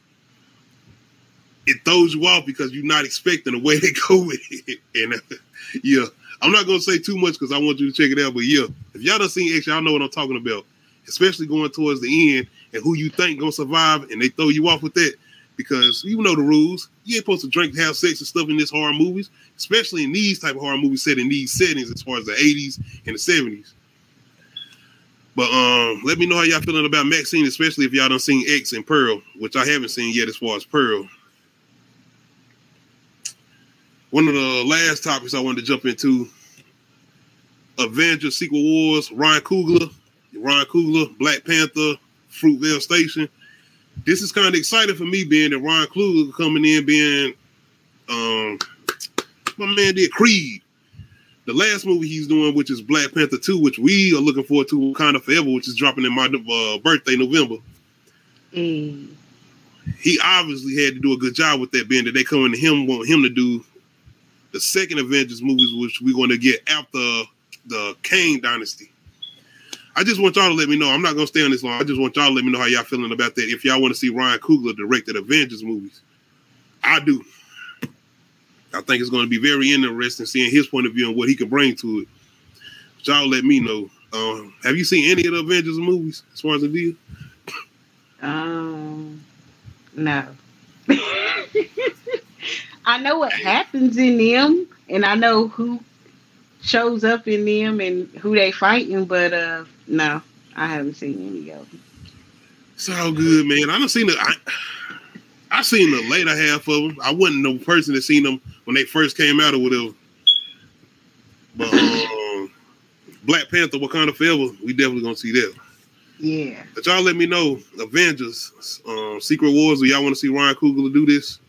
it throws you off because you're not expecting the way they go with it. And yeah, I'm not gonna say too much because I want you to check it out. But yeah, if y'all done seen X, y'all know what I'm talking about. Especially going towards the end and who you think gonna survive, and they throw you off with that. Because you know the rules. You ain't supposed to drink, have sex, and stuff in this horror movies, especially in these type of horror movies set in these settings as far as the 80s and the 70s. But let me know how y'all feeling about Maxine, especially if y'all done seen X and Pearl, which I haven't seen yet as far as Pearl. One of the last topics I wanted to jump into, Avengers Secret Wars, Ryan Coogler, Black Panther, Fruitvale Station. This is kind of exciting for me, being that Ryan Coogler coming in, being my man did Creed. The last movie he's doing, which is Black Panther 2, which we are looking forward to Wakanda Forever, which is dropping in my birthday, November. He obviously had to do a good job with that, being that they coming to him, want him to do the second Avengers movies, which we're going to get after the Kang Dynasty. I just want y'all to let me know. I'm not going to stay on this long. I just want y'all to let me know how y'all feeling about that. If y'all want to see Ryan Coogler directed Avengers movies. I do. I think it's going to be very interesting seeing his point of view and what he can bring to it. But y'all let me know. Have you seen any of the Avengers movies as far as the deal? No. I know what happens in them, and I know who shows up in them and who they fighting, but no, I haven't seen any of them. It's all good, man. I done seen I seen the later half of them. I wasn't the person that seen them when they first came out or whatever. But Black Panther, Wakanda Forever, we definitely gonna see that. Yeah. But y'all let me know, Avengers, Secret Wars, do y'all want to see Ryan Coogler do this?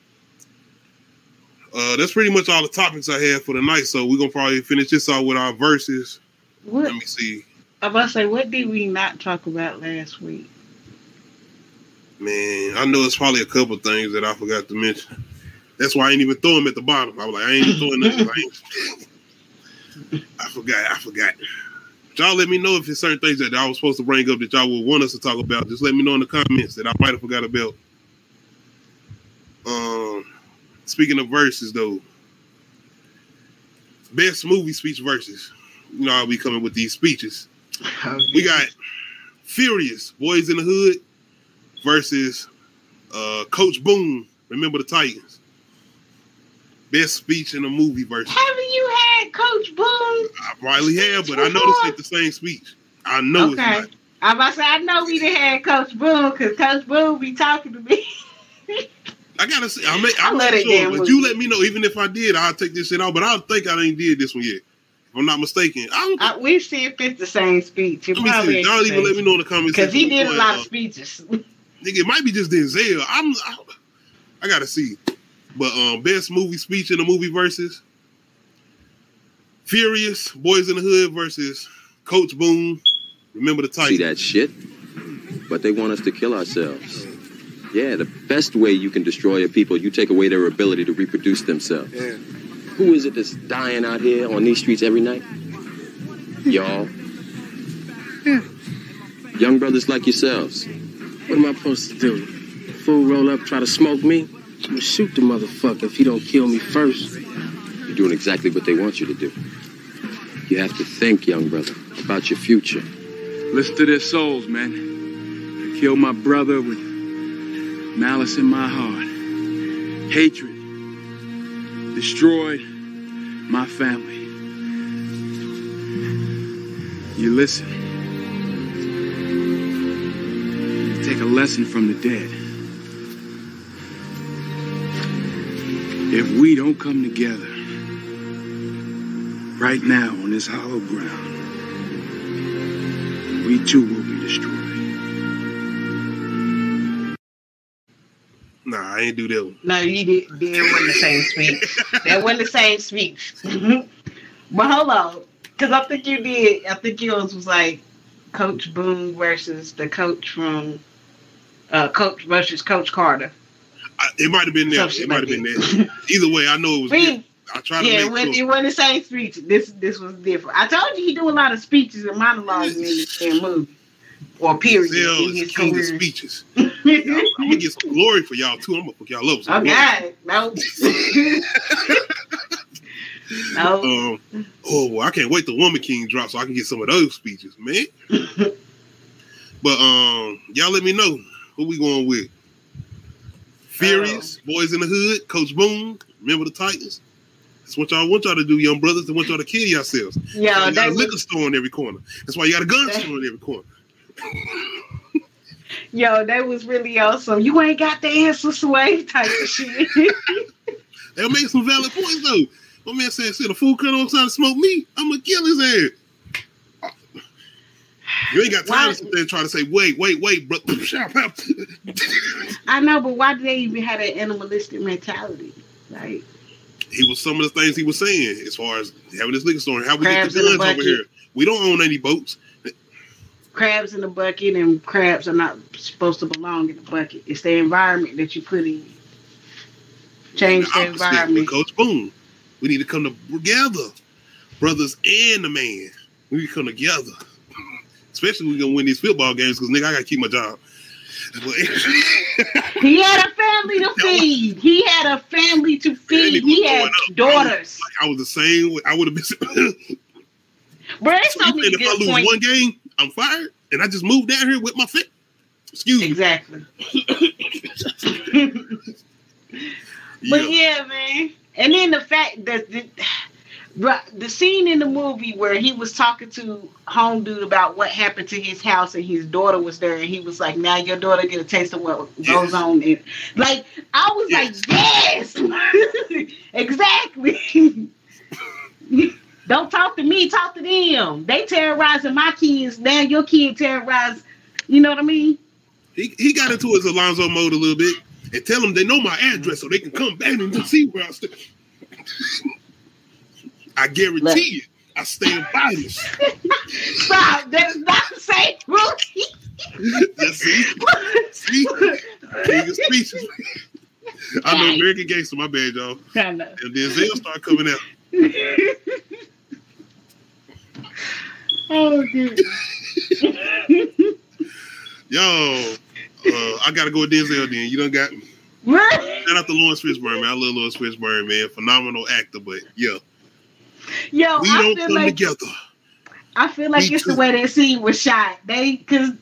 That's pretty much all the topics I have for the night. So we're gonna probably finish this off with our verses. What? Let me see. I'm about to say, what did we not talk about last week? Man, I know it's probably a couple things that I forgot to mention. That's why I ain't even throw them at the bottom. I was like, I ain't even throwing nothing. I forgot. But y'all let me know if there's certain things that I was supposed to bring up that y'all would want us to talk about. Just let me know in the comments that I might have forgot about. Speaking of verses, though, best movie speech verses. You know, I'll be coming with these speeches. Okay. We got Furious, Boys in the Hood, versus Coach Boone, Remember the Titans. Best speech in a movie version. Have you had Coach Boone? I probably have, but I know this ain't the same speech. I know it's not. I'm about to say, I know we done had Coach Boone because Coach Boone be talking to me. I gotta say, I'm love not that sure, damn but movie. you let me know. Even if I did, I'll take this shit out. But I don't think I ain't did this one yet. If I'm not mistaken. We see if it's the same speech. It Let me see. probably Y'all even let me know in the comments because he section. did a lot of speeches. Nigga, it might be just Denzel. I gotta see. But best movie speech in the movie versus Furious, Boys in the Hood versus Coach Boone. Remember the Titans. See that shit? But they want us to kill ourselves. Yeah, the best way you can destroy a people, you take away their ability to reproduce themselves. Yeah. Who is it that's dying out here on these streets every night? Y'all. Yeah. Young brothers like yourselves. What am I supposed to do? Fool roll up, try to smoke me? I'm gonna shoot the motherfucker if he don't kill me first. You're doing exactly what they want you to do. You have to think, young brother, about your future. Listen to their souls, man. I killed my brother with malice in my heart. Hatred. Destroyed my family. You listen. You take a lesson from the dead. If we don't come together right now on this hollow ground, we too will be destroyed. Nah, I ain't do that one. No, you did. That wasn't the same speech. That wasn't the same speech. But hold on, because I think you did. I think yours was like Coach Boone versus the coach from Coach versus Coach Carter. It might have been there. It might have been there. Either way, I know it was different. I tried to make sure. It wasn't the same speech. This was different. I told you he do a lot of speeches and monologues in this damn movie. Or period. His king of speeches. I'm gonna get some glory for y'all too. I'm gonna fuck y'all up. Oh God, no. No. Oh, well, I can't wait till Woman King drops so I can get some of those speeches, man. But y'all let me know who we going with. Furious, Boys in the Hood, Coach Boone. Remember the Titans. That's what y'all want y'all to do, young brothers. They want y'all to kill yourselves. Yeah, you got a liquor store in every corner. That's why you got a gun store in every corner. Yo, that was really awesome. You ain't got the answer, Sway type of shit. They'll make some valid points though. My man said, "See the fool come outside to smoke me, I'm gonna kill his ass." You ain't got time to sit there and try to say, wait, bro. I know, but why do they even have that animalistic mentality? Like, he was some of the things he was saying as far as having this liquor store and how we get the guns over here. We don't own any boats. Crabs in the bucket, and crabs are not supposed to belong in the bucket. It's the environment that you put in. Change the environment. Coach Boone. We need to come together, brothers and the man. We need to come together. Especially when we're gonna win these football games, because nigga, I gotta keep my job. He had a family to feed. He had a family to feed. He had daughters. I was the same way. I would have been. Bro, it's so many if I lose one game, I'm fired, and I just moved down here with my fit. Excuse me. Exactly. But yeah, man. And then the fact that the scene in the movie where he was talking to home dude about what happened to his house and his daughter was there and he was like, now your daughter get a taste of what goes on. And like, I was like, yes, exactly. Don't talk to me, talk to them. They terrorizing my kids. Now your kid terrorize, you know what I mean? He got into his Alonzo mode a little bit and tell them they know my address so they can come back and see where I stay. I guarantee you, I stand by this. Stop. That is not the same movie. See? King of speeches. I know American Gangster, my bad, y'all. I know. And then Zell start coming out. Oh, dude. Yo, I gotta go with Denzel then. You done got me. Shout out to Lawrence Fishburne, man. I love Lawrence Fishburne, man. Phenomenal actor, but yeah. Yo, we don't come together. I feel like it's the way that scene was shot. They shot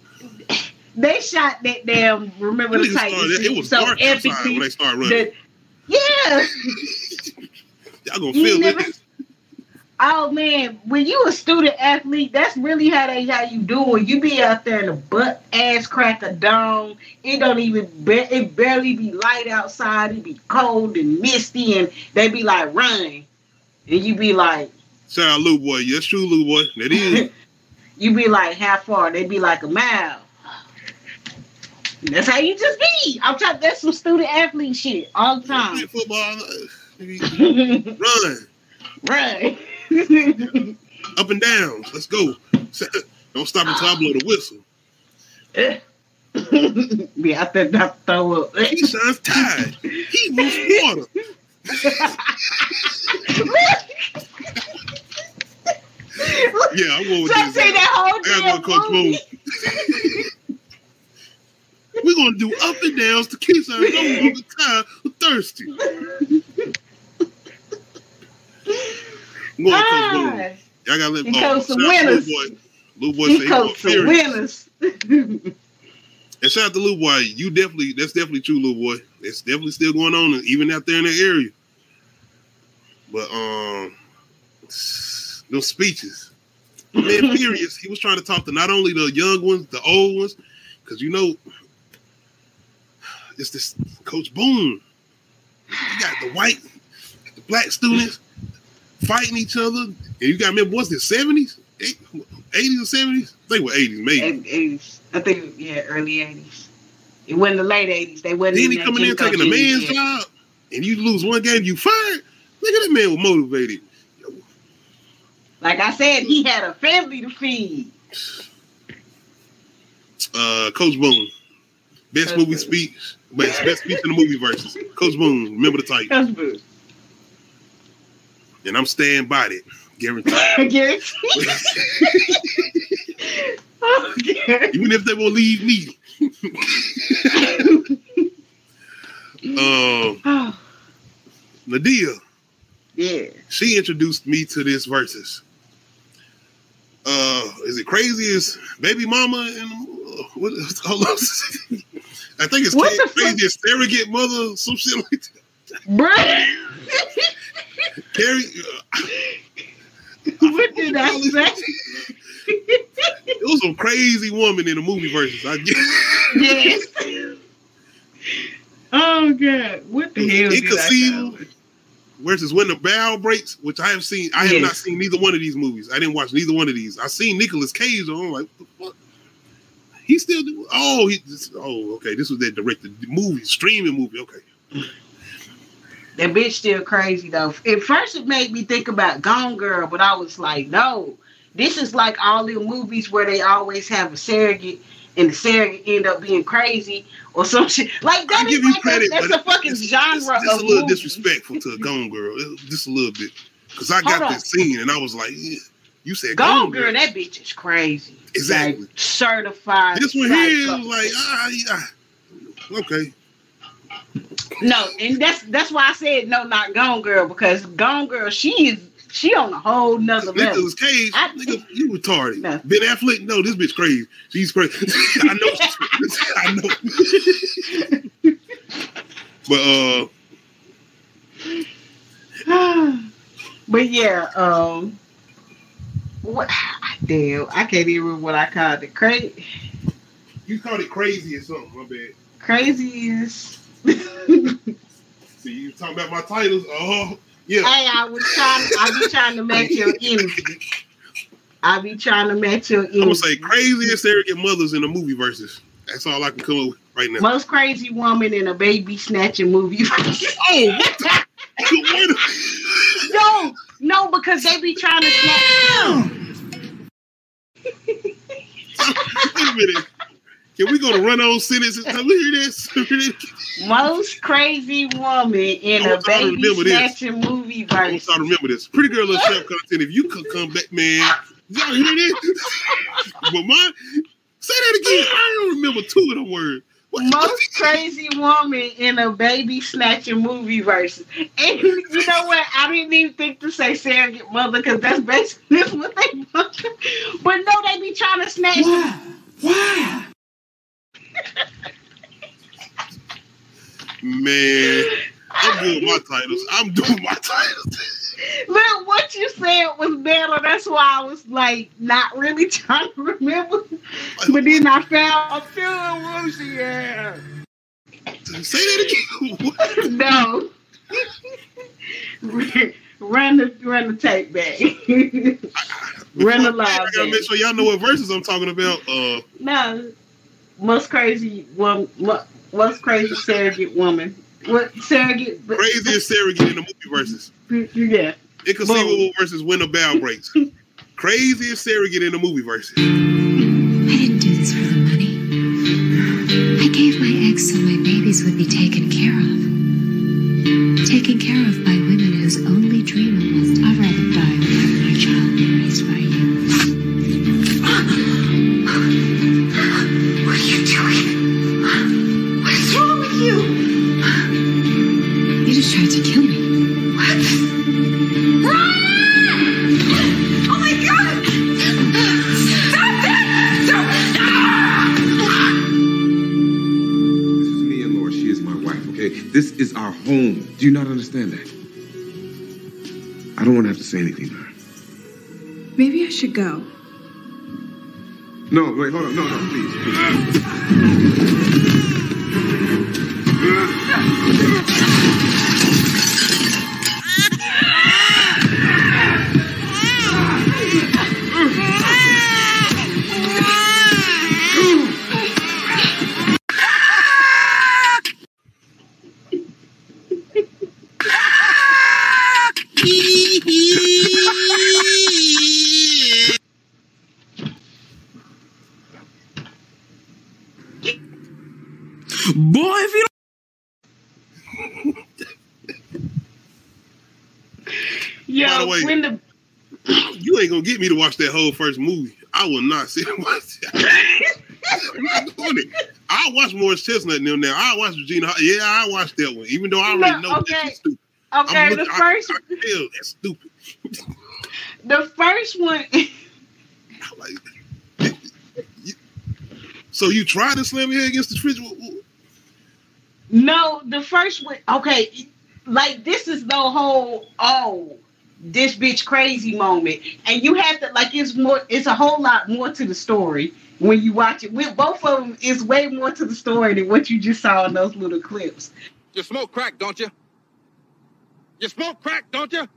that damn Remember the Titans. It was so dark outside when they started running. Yeah. Y'all gonna feel it. Oh man, when you a student athlete, that's really how you doing. You be out there in the butt ass crack of dawn. It don't even it barely be light outside. It be cold and misty, and they be like run, and you be like, shout out Lil Boy. Yes, true, Lil Boy. That is. You be like, how far? They be like a mile. That's how you just be. I'm trying. That's some student athlete shit all the time. Football, run. Up and down. Let's go. Don't stop until I blow the whistle. Be out there not to throw up. He sounds tired. He wants water. Yeah, I'm going with this. Say that whole damn Coach Boone. We're gonna do up and downs to keep us no longer tired or thirsty. I'm going Coach Boone. Y'all gotta let coach some winners. Lil Boy he coach some winners. And shout out to Lil Boy. That's definitely true, Lil Boy. It's definitely still going on, even out there in that area. But those speeches, man, furious. He was trying to talk to not only the young ones, the old ones, because it's this Coach Boone. You got the white, the black students fighting each other, and you got to remember, what's the 70s, 80s or 70s? I think it was 80s, maybe. 80s. I think early 80s. It wasn't the late 80s. They wasn't. Then he coming in taking a man's job, and you lose one game, you fired. Look at that man was motivated. Like I said, he had a family to feed. Coach Boone. Best movie speech. Best speech in the movie verses. Coach Boone. Remember the title. Coach Boone. And I'm staying by it. Guaranteed. Even if they won't leave me. Nadia. Yeah. She introduced me to this versus. Is it crazy as Baby Mama and what? I think it's crazy as surrogate mother, some shit like that. Bruh. Carrie. What did I say? It was some crazy woman in the movie versus. I guess. Yes. Oh God! What the hell? Inconceivable versus When the Bow Breaks, which I have seen. I have not seen neither one of these movies. I didn't watch neither one of these. I seen Nicolas Cage. I'm like, what the fuck? He still do. Okay. This was that directed movie, streaming movie. Okay. That bitch still crazy though. At first, it made me think about Gone Girl, but I was like, no, this is like all the movies where they always have a surrogate, and the surrogate end up being crazy or some shit. Like that. I give you credit, that's a fucking genre. It's a little disrespectful to Gone Girl, just a little bit, because I got this scene and I was like, yeah, you said Gone Girl. That bitch is crazy. Exactly. Like, certified. This one here was like, okay. No, and that's why I said no, not Gone Girl, because Gone Girl, she on a whole nother level. Nicolas Cage, nigga, you retarded. No. Ben Affleck, no, this bitch crazy. She's crazy. I know. But yeah, what? Damn, I can't even remember what I called it. Crazy. You called it crazy or something. My bad. Crazy is. See, you talking about my titles? Oh, yeah. Hey, I be trying to match your energy. I'm gonna say craziest surrogate mothers in the movie versus. That's all I can come up with right now. Most crazy woman in a baby snatching movie versus. Oh, what the? No, because they be trying to snatch. Wait a minute. Can we go to run-on sentences? Have we hear this? Most crazy woman in a baby snatching movie version. I'm trying to remember this. Pretty Girl Little Chef content. If you could come back, man. Y'all hear this? But say that again. I don't remember two of the words. Most crazy woman in a baby snatching movie version. And you know what? I didn't even think to say surrogate mother, because that's basically what they want. But no, they be trying to snatch. Why? Man, I'm doing my titles. I'm doing my titles. Look, what you said was better. That's why I was like not really trying to remember. But then I found a feeling whoopsie. Yeah. Say that again. No. Run the tape back. Run the live. I gotta make sure y'all know what verses I'm talking about. No. Most crazy surrogate woman. What surrogate? Craziest surrogate in the movie verses. Yeah. Inconceivable versus when the bow breaks. Craziest surrogate in the movie verses. I didn't do this for the money. I gave my eggs so my babies would be taken care of. Taken care of by women whose only dream was, I'd rather die than have my child be raised by you. What are you doing? What is wrong with you? You just tried to kill me. What? Run! Oh my God! Stop that! This is me and Laura. She is my wife, okay? This is our home. Do you not understand that? I don't want to have to say anything to her. Maybe I should go. No, wait, hold on. No, please. Boy, if you Yo, by the way, you ain't gonna get me to watch that whole first movie. I will not sit and watch it. I'm not doing it. I'll watch Morris Chestnut and them now. I'll watch Regina. Yeah, I'll watch that one, even though I already know that's stupid. Okay, the first. Hell, that's stupid. The first one. So you tried to slam your head against the fridge? No, the first one. Okay, like this is the whole this bitch crazy moment, and you have to like it's more. It's a whole lot more to the story when you watch it. With both of them, it's way more to the story than what you just saw in those little clips. You smoke crack, don't you? You smoke crack, don't you?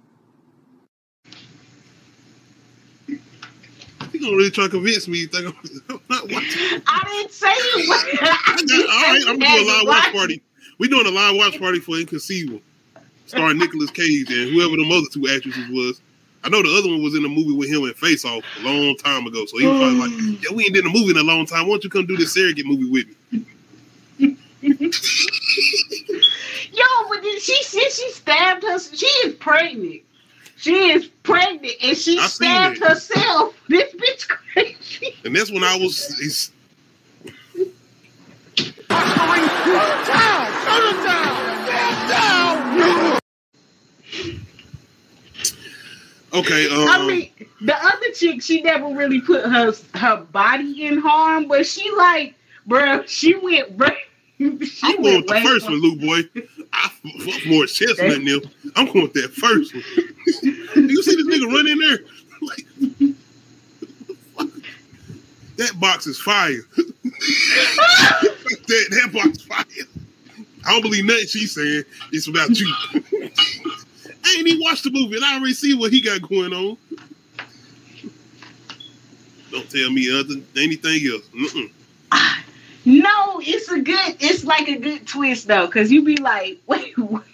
You gonna really try to convince me? You think I'm not watching? I didn't say it. All right, I'm doing a live watch party. We're doing a live watch party for Inconceivable, starring Nicolas Cage and whoever the other two actresses was. I know the other one was in a movie with him in Face Off a long time ago. So he was probably like, "Yeah, we ain't did a movie in a long time. Why don't you come do this surrogate movie with me?" Yo, but then she stabbed her. She is pregnant. She is pregnant, and she stabbed herself. This bitch crazy. And that's when I was. Okay. I mean, the other chick, she never really put her body in harm, but she like, bro, she went. Bro, I'm going with the first one, Luke boy. I fuck more Chestnut than them. I'm going with that first one. You see this nigga run in there? Like, that box is fire. that box is fire. I don't believe nothing she's saying. It's about you. I ain't even watched the movie, and I already see what he got going on. Don't tell me anything else. No, it's like a good twist though, because you be like, wait.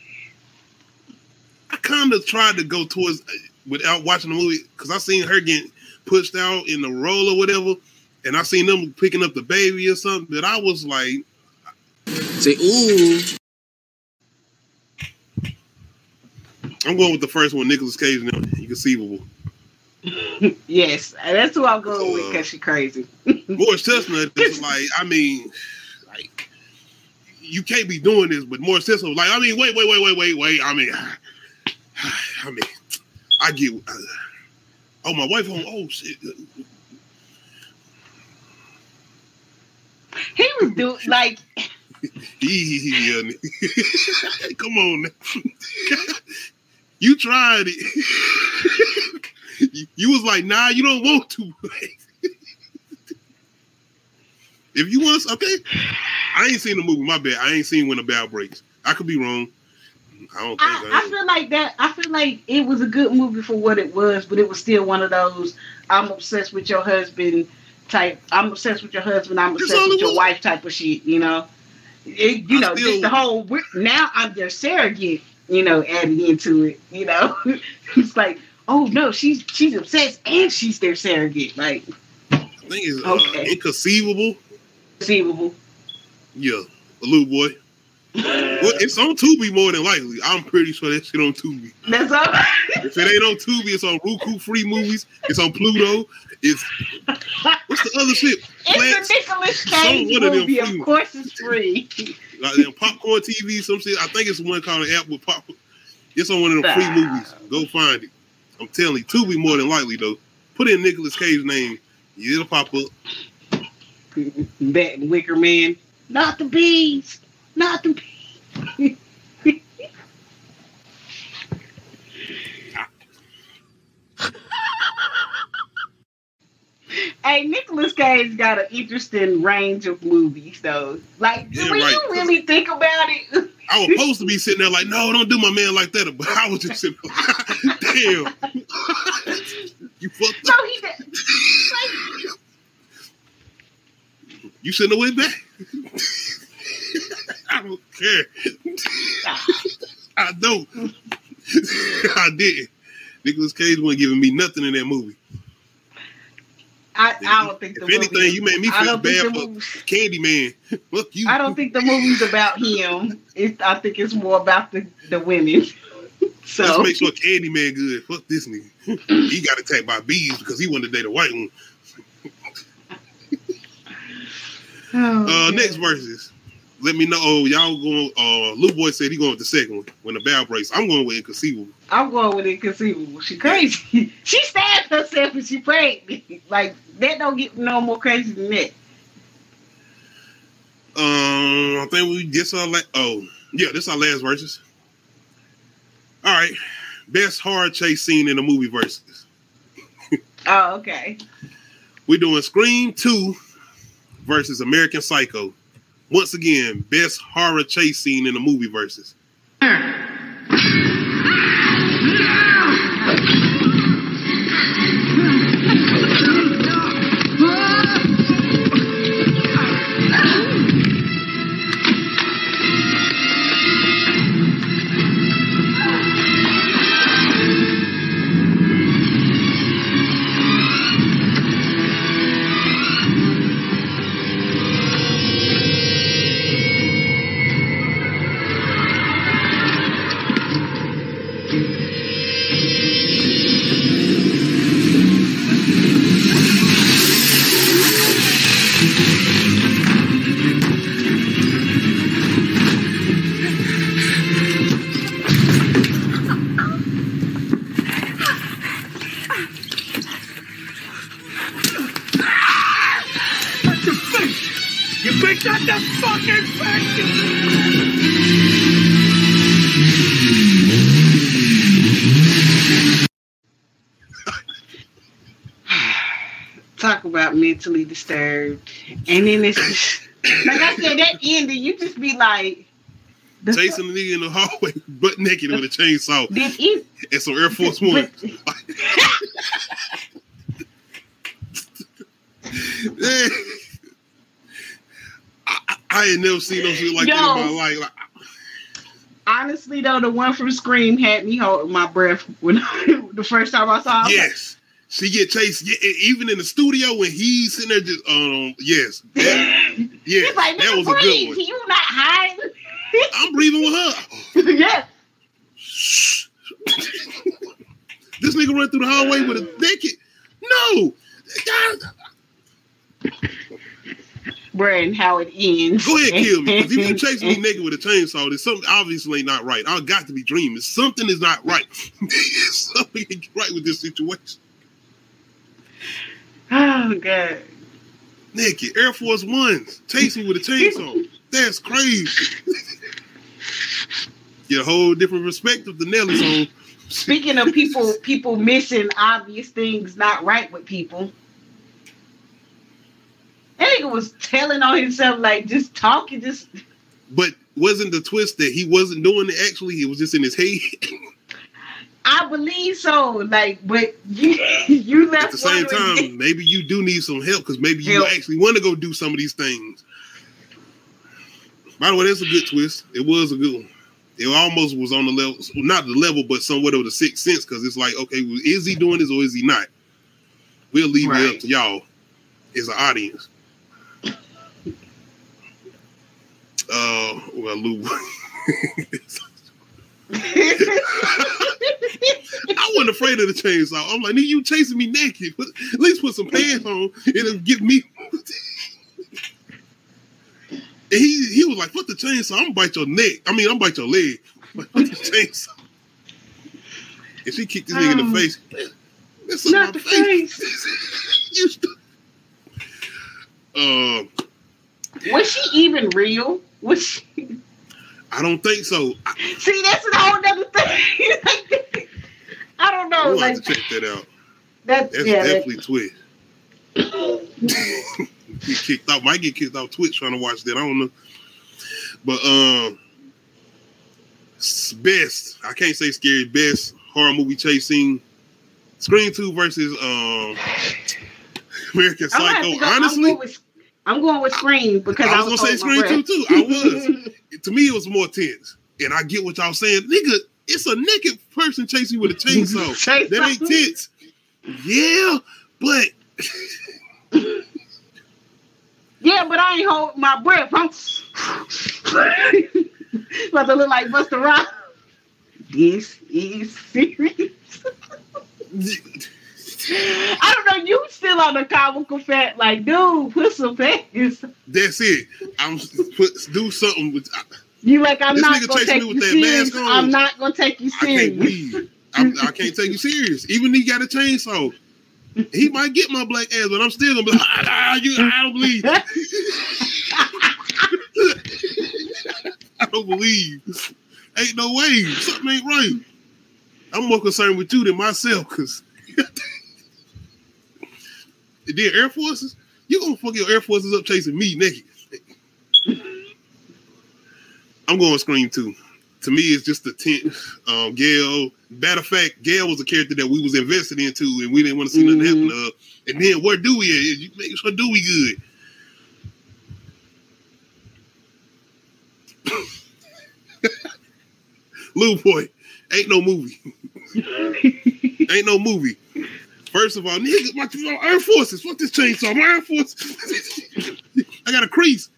I kind of tried to go towards without watching the movie because I seen her getting pushed out in the roll or whatever, and I seen them picking up the baby or something. That I was like, say, ooh. I'm going with the first one, Nicolas Cage. Now, Inconceivable. Yes, that's who I'm going with because she's crazy. Morris Chestnut is like, I mean, like, you can't be doing this, but Morris Chestnut was like, I mean, wait. I mean, I get. Oh, my wife home. Oh shit. He was doing like. Yeah, come on now. You tried it. You was like, nah, you don't want to. If you want, okay. I ain't seen the movie. My bad. I ain't seen When the Bow Breaks. I could be wrong. I don't think I feel like that. I feel like it was a good movie for what it was, but it was still one of those I'm obsessed with your husband type. I'm obsessed with your husband. I'm obsessed with your wife type of shit. You know, just the whole. Now I'm their surrogate. You know, added into it. You know, it's like, oh no, she's obsessed and she's their surrogate. Like, I think it's Inconceivable. Conceivable. Yeah, a little boy. Well, it's on Tubi more than likely. I'm pretty sure that shit on Tubi. That's all. If it ain't on Tubi, it's on Roku Free Movies. It's on Pluto. It's what's the other shit? It's a Nicolas Cage movie. Of course, it's free. Like Popcorn TV, some shit. I think it's one called an app with Popcorn. It's on one of them free movies. Go find it. I'm telling you, Tubi more than likely though. Put in Nicolas Cage's name, it'll pop up. That Wicker Man. Not the bees. Not the bees. Hey, Nicolas Cage got an interesting range of movies, though. Like, when you really think about it, I was supposed to be sitting there like, no, don't do my man like that. But I was just sitting there, damn. You fucked up. No, he did. Like, you shouldn't have went back. I don't care. I don't. I didn't. Nicolas Cage wasn't giving me nothing in that movie. I don't think the movie. If anything, you made me feel bad for Candyman. Fuck you. I don't think the movie's about him. I think it's more about the women. So let's make sure Candyman good. Fuck this nigga. He got attacked by bees because he wanted to date a white one. Next verses. Let me know. Oh, y'all going? Lil Boy said he going with the second one. When the Bow Breaks, I'm going with Inconceivable. I'm going with Inconceivable. She crazy. She stabbed herself and she prayed me. Like that don't get no more crazy than that. I think we get our this is our last verses. All right, best hard chase scene in the movie verses. Oh, okay. We're doing Scream 2 versus American Psycho. Once again, best horror chase scene in the movie versus. Talk about mentally disturbed. And then it's just, like I said, that ending, you just be like chasing the nigga in the hallway butt naked with a chainsaw and some Air Force One. I ain't never seen no shit like that in my life. Like, honestly though, the one from Scream had me holding my breath when the first time I saw him. Yes. She get chased, even in the studio when he's sitting there just, yes. He's like, that was breathe. a good one. You not hiding? I'm breathing with her. Yeah. This nigga run through the hallway with a naked. No. Bruh, and how it ends. Go ahead, kill me. Because if you chase me naked with a chainsaw, there's something obviously not right. I got to be dreaming. Something is not right. Something ain't right with this situation. Oh, God. Naked. Air Force Ones. Chase me with a chainsaw. That's crazy. Get a whole different perspective than Nelly's on. Speaking of people missing obvious things not right with people. That nigga was telling on himself, like, just talking, just... But wasn't the twist that he wasn't doing it actually? It was just in his head? I believe so. Like, but you left... At the same time, maybe you do need some help, because maybe you actually want to go do some of these things. By the way, that's a good twist. It was a good one. It almost was on the level, not the level, but somewhat of the Sixth Sense, because it's like, okay, well, is he doing this or is he not? We'll leave it up to y'all as an audience. Well, Lou. I wasn't afraid of the chainsaw. I'm like, nigga, you chasing me naked. At least put some pants on. It'll get me. And he was like, "Put the chainsaw. I'm gonna bite your neck. I'm gonna bite your leg. Put the chainsaw." And she kicked this nigga in the face. That's not the face. Was she even real? Was she? I don't think so. See, that's a whole other thing. I don't know. We'll have to check that out. That's definitely Twitch. Get kicked out. Might get kicked off Twitch trying to watch that. I don't know. But best, I can't say scary, best horror movie chase scene. Scream 2 versus American Psycho. Honestly, I'm going with Scream because I was gonna say Scream 2 too. I was. To me, it was more tense. And I get what y'all saying. Nigga, it's a naked person chasing you with a chainsaw. That ain't tense. Yeah, but yeah, but I ain't holding my breath. I'm about to look like Busta Rhymes. This is serious. I don't know. You still on the comical fat, like, dude, put some pants. That's it. Do something with. You like I'm not gonna take you serious. I'm not gonna take you serious. I can't take you serious. Even he got a chainsaw. He might get my black ass, but I'm still gonna be like, I don't believe. I don't believe. Ain't no way. Something ain't right. I'm more concerned with you than myself, because then Air Forces, you gonna fuck your Air Forces up chasing me naked. I'm going Scream 2. To me, it's just the tenth. Gail. Matter of fact, Gail was a character that we was invested into, and we didn't want to see nothing happen to her. And then where Dewey at? You make sure Dewey good. Lil Boy, ain't no movie. Ain't no movie. First of all, nigga, my Air Forces. Fuck this chainsaw. My Air Force. I got a crease.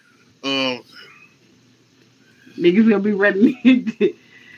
Niggas gonna be ready.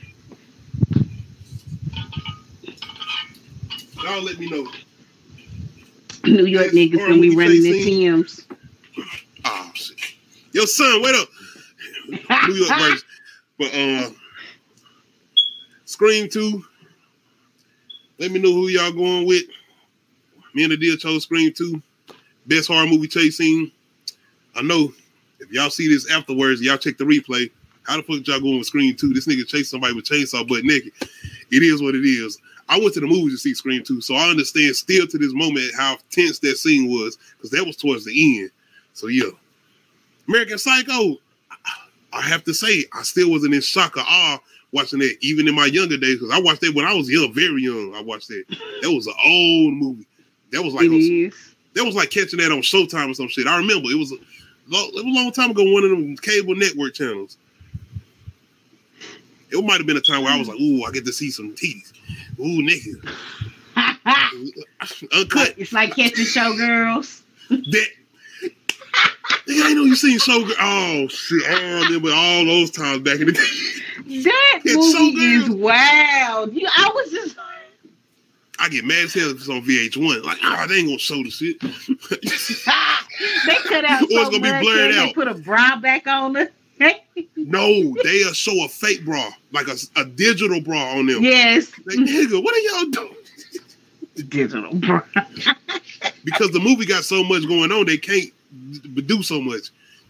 Y'all let me know. New York niggas gonna be running the Timbs. Oh shit. Yo, son, wait up. New York version. But Scream 2. Let me know who y'all going with. Me and the deal chose Scream 2. Best horror movie chase scene. I know if y'all see this afterwards, y'all check the replay. How the fuck y'all going with Scream 2? This nigga chased somebody with chainsaw butt naked. It is what it is. I went to the movies to see Scream 2, so I understand still to this moment how tense that scene was, because that was towards the end. So yeah. American Psycho, I have to say, I still wasn't in shock or awe watching that, even in my younger days, because I watched that when I was young, very young. I watched that. That was an old movie. That was like that was like catching that on Showtime or some shit. I remember it was a long time ago, one of them cable network channels. It might have been a time where I was like, ooh, I get to see some teeth. Ooh, nigga. Uncut. It's like catching Showgirls. That. Nigga, I know you seen Showgirls. Oh, shit. I remember all those times back in the day. That movie is wild. I was just... I get mad as hell if it's on VH1. Like, they ain't gonna show the shit. They cut out or it's gonna be blurred out. They put a bra back on it. No, they'll show a fake bra, like a digital bra on them. Yes. Like, nigga, what are y'all doing? Digital bra. Because the movie got so much going on, they can't do so much.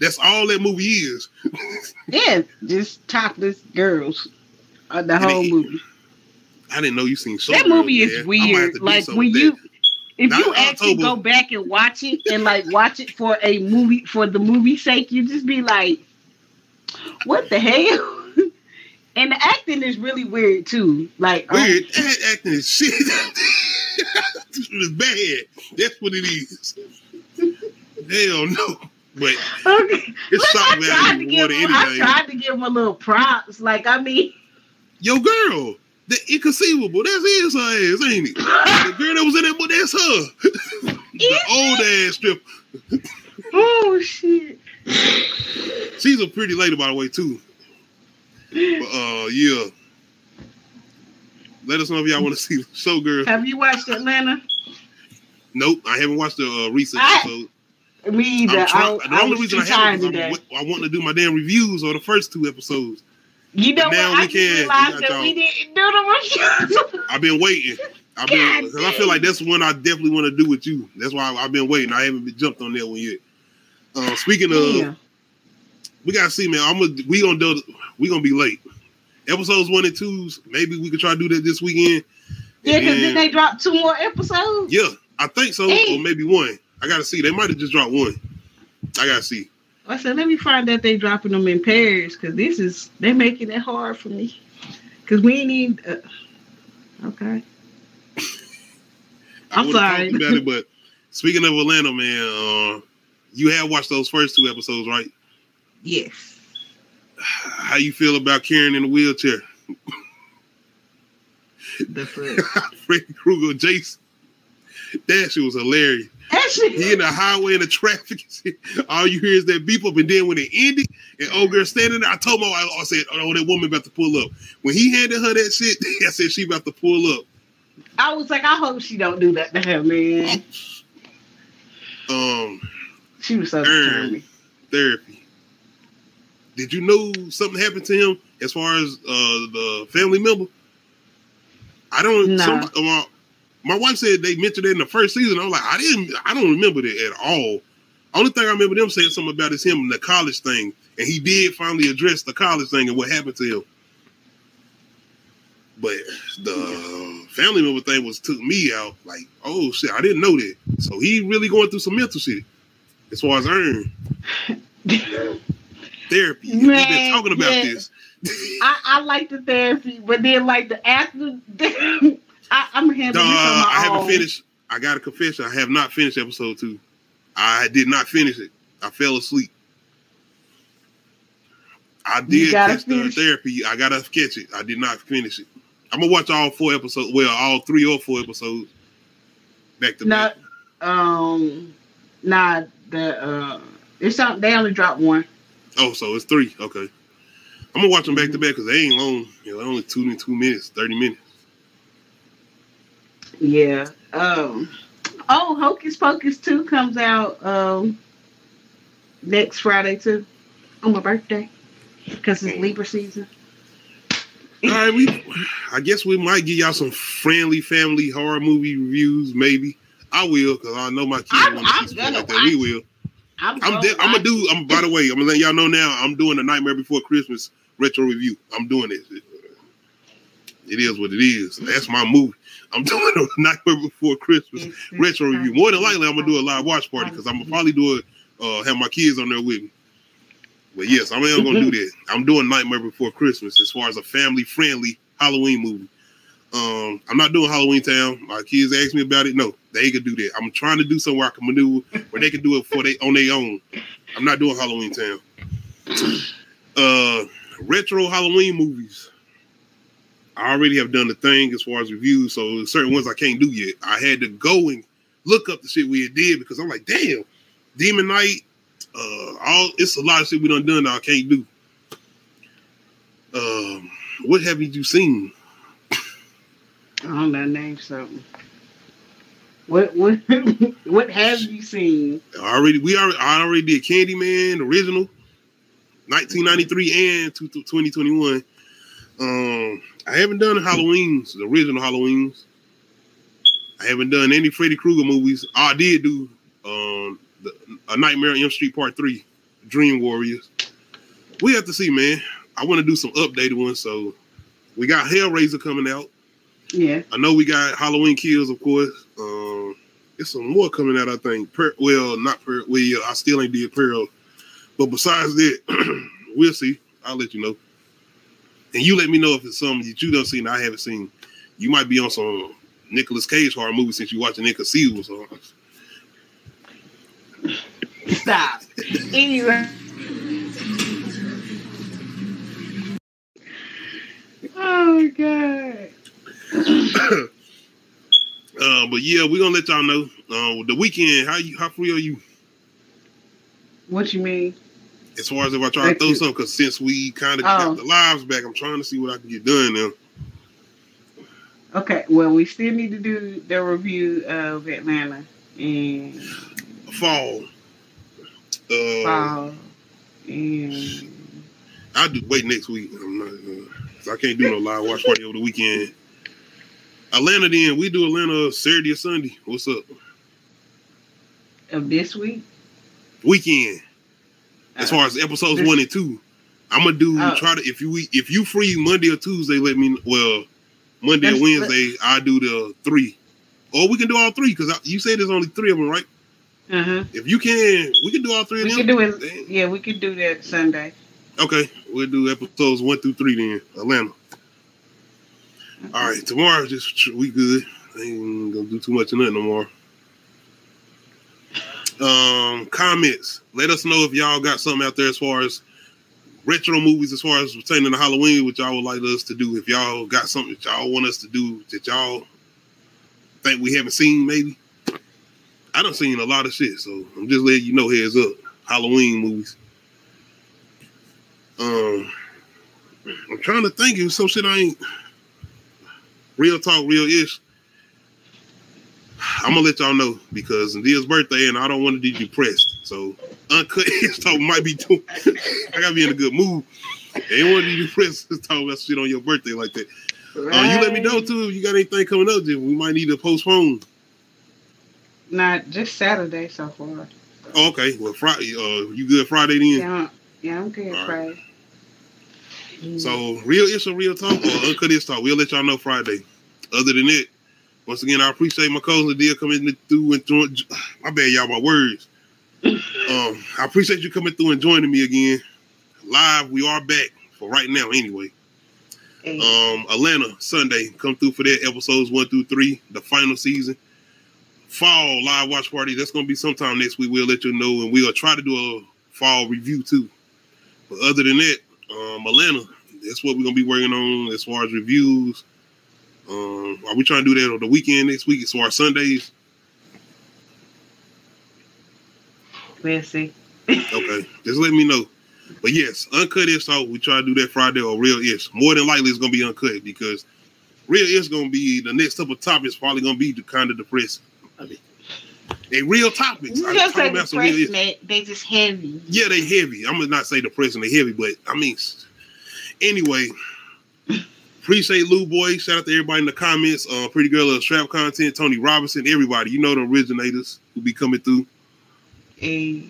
That's all that movie is. Yeah, just topless girls. The whole movie. I didn't know you seen so. That movie is weird. Like when you, if Not you actually October. go back and watch it and like watch it for a movie for the movie's sake, you just be like, what the hell? And the acting is really weird too. Like weird. That acting is shit. It's bad. That's what it is. Hell no. But it's shock value more than anything. I tried to give him a little props. Like, I mean, yo, girl, the Inconceivable, that's his ass, ain't it? The girl that was in that book, that's her. The old ass stripper. Oh shit. She's a pretty lady, by the way, too. But yeah. Let us know if y'all want to see the show, girl. Have you watched Atlanta? Nope, I haven't watched the recent episode. Me either. The only reason I haven't is I want to do my damn reviews on the first 2 episodes. You know what? Now I realized that we didn't do the reviews. I've been waiting. Because I feel like that's one I definitely want to do with you. That's why I've been waiting. I haven't been jumped on that one yet. Speaking of, we gotta see, man. We gonna be late. Episodes 1 and 2s. Maybe we could try to do that this weekend. Yeah, because then they dropped 2 more episodes. Yeah, I think so, or maybe 1. I gotta see. They might have just dropped 1. I gotta see. I said, let me find out they dropping them in pairs because they're making it hard for me. Because we ain't even. Okay. I'm sorry. About it, but speaking of Atlanta, man, you have watched those first 2 episodes, right? Yes. How you feel about Karen in the wheelchair? Freddy Krueger, Jason. That shit was hilarious. He in the highway in the traffic. All you hear is that beep up, and then when it ended, and old girl standing there, I told my wife, I said, "Oh, that woman about to pull up." When he handed her that shit, I said she about to pull up. I was like, I hope she don't do that to her, man. She was so charming. Therapy. Did you know something happened to him as far as the family member? I don't. No. My wife said they mentioned it in the first season. I was like, I don't remember that at all. Only thing I remember them saying something about is him and the college thing, and he did finally address the college thing and what happened to him. But the family member thing took me out. Like, oh shit, I didn't know that. So he really going through some mental shit as far as Earn. Therapy. We've been talking about this. I like the therapy, but then like the after, I'm handling this on my I haven't own. finished. I got a confession. I have not finished episode 2. I did not finish it. I fell asleep. I did catch the therapy. I gotta catch it. I did not finish it. I'm gonna watch all 4 episodes. Well, all 3 or 4 episodes back to back. It's something. They only dropped 1. Oh, so it's 3. Okay. I'm gonna watch them back to back because they ain't long. You know, only 2 minutes, 30 minutes. Yeah. Hocus Pocus 2 comes out next Friday too, on my birthday, because it's Libra season. All right, I guess we might give y'all some friendly family horror movie reviews. Maybe I will, because I know my kids want to see something like that. We will. I'm gonna do. By the way, I'm gonna let y'all know now. I'm doing a Nightmare Before Christmas retro review. I'm doing it. It is what it is. That's my movie. I'm doing a Nightmare Before Christmas retro review. More than likely, I'm gonna do a live watch party because I'm gonna probably do it. Have my kids on there with me. But yes, I am gonna do that. I'm doing Nightmare Before Christmas as far as a family-friendly Halloween movie. I'm not doing Halloween Town. My kids asked me about it. No, they could do that. I'm trying to do something where I can maneuver where they can do it on their own. I'm not doing Halloween Town. Retro Halloween movies. I already have done the thing as far as reviews, so certain ones I can't do yet. I had to go and look up the shit we had did because I'm like, damn, Demon Knight, it's a lot of shit we done that I can't do. What have you seen? I don't know, name something. What have you seen? I already did Candyman, original, 1993 and 2021. I haven't done Halloweens, the original Halloweens. I haven't done any Freddy Krueger movies. I did do A Nightmare on Elm Street Part 3. Dream Warriors. We have to see, man. I want to do some updated ones. So we got Hellraiser coming out. Yeah. I know we got Halloween Kills, of course. There's some more coming out, I think. I still ain't did Pearl. But besides that, we'll see. I'll let you know. And you let me know if it's something that you done seen I haven't seen. You might be on some Nicolas Cage horror movie since you're watching Inconceivable. So. Stop. Anyway. Oh, God. But yeah, we're gonna let y'all know. The weekend, how free are you? What you mean? As far as if I try to throw something, because since we kind of got the lives back, I'm trying to see what I can get done now. Okay, well, we still need to do the review of Atlanta and Fall. Fall. And I'll wait next week. I'm not. I can't do no live watch party over the weekend. Atlanta, then we do Atlanta Saturday or Sunday. What's up? Of this week? Weekend. As far as episodes 1 and 2, I'm gonna do try to if you free Monday or Tuesday, let me well Monday or Wednesday I do the 3, or we can do all 3 because you said there's only 3 of them, right? If you can, we can do all 3 of them. We can do it. Yeah, we can do that Sunday. Okay, we'll do episodes 1 through 3 then. Atlanta. All right, tomorrow we good. I ain't gonna do too much of nothing no more. Comments. Let us know if y'all got something out there as far as retro movies, as far as pertaining to Halloween, which y'all would like us to do. If y'all got something that y'all want us to do that y'all think we haven't seen, maybe. I done seen a lot of shit, so I'm just letting you know, heads up. Halloween movies. I'm trying to think of some shit I ain't. Real talk, real ish. I'm gonna let y'all know because Ndia's birthday and I don't want to be depressed. So Uncut Ish Talk might be too. I gotta be in a good mood. I ain't want to be depressed talking about shit on your birthday like that. Right. You let me know too if you got anything coming up. Then we might need to postpone. Not just Saturday so far. Oh, okay. Well, Friday. You good Friday then? Yeah, I'm good Friday. So real ish or real talk or Uncut Ish Talk. We'll let y'all know Friday. Other than that. Once again, I appreciate my cousin Ndia coming through and join. My bad, y'all, my words. I appreciate you coming through and joining me again. Live, we are back for right now anyway. Atlanta, Sunday. Come through for that, episodes 1 through 3, the final season. Fall live watch party. That's going to be sometime next week. We'll let you know, and we'll try to do a fall review too. But other than that, Atlanta, that's what we're going to be working on as far as reviews. Are we trying to do that on the weekend next week as far as Sundays? We'll see. Okay, just let me know. But yes, Uncut Ish Talk, we try to do that Friday or Real Ish. More than likely it's going to be Uncut because Real Ish going to be, the next couple of topics probably going to be kind of depressing. They real topics. You just say depressing, they just heavy. Yeah, they heavy. I'm going to not say depressing, they heavy, but I mean, anyway. Appreciate Lou Boy. Shout out to everybody in the comments. Pretty Girl of Strap Content, Tony Robinson, everybody. You know the originators who be coming through. Hey.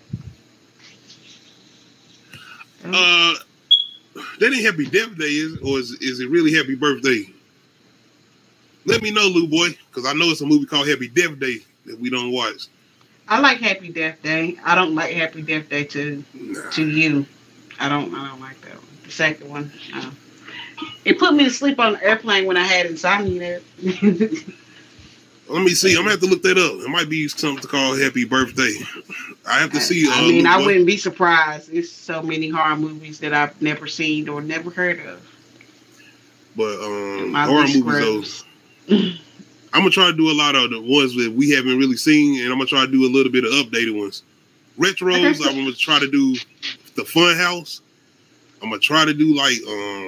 That ain't Happy Death Day, or is it really Happy Birthday? Let me know, Lou Boy, because I know it's a movie called Happy Death Day that we don't watch. I like Happy Death Day. I don't like Happy Death Day to you. I don't like that one. The second one. It put me to sleep on the airplane when I had insomnia. Let me see. I'm going to have to look that up. It might be something to call Happy Birthday. I have to see. I mean, I wouldn't be surprised. It's so many horror movies that I've never seen or never heard of. But horror movies, though. I'm going to try to do a lot of the ones that we haven't really seen, and I'm going to try to do a little bit of updated ones. Retros, I'm going to try to do the Fun House. I'm going to try to do like...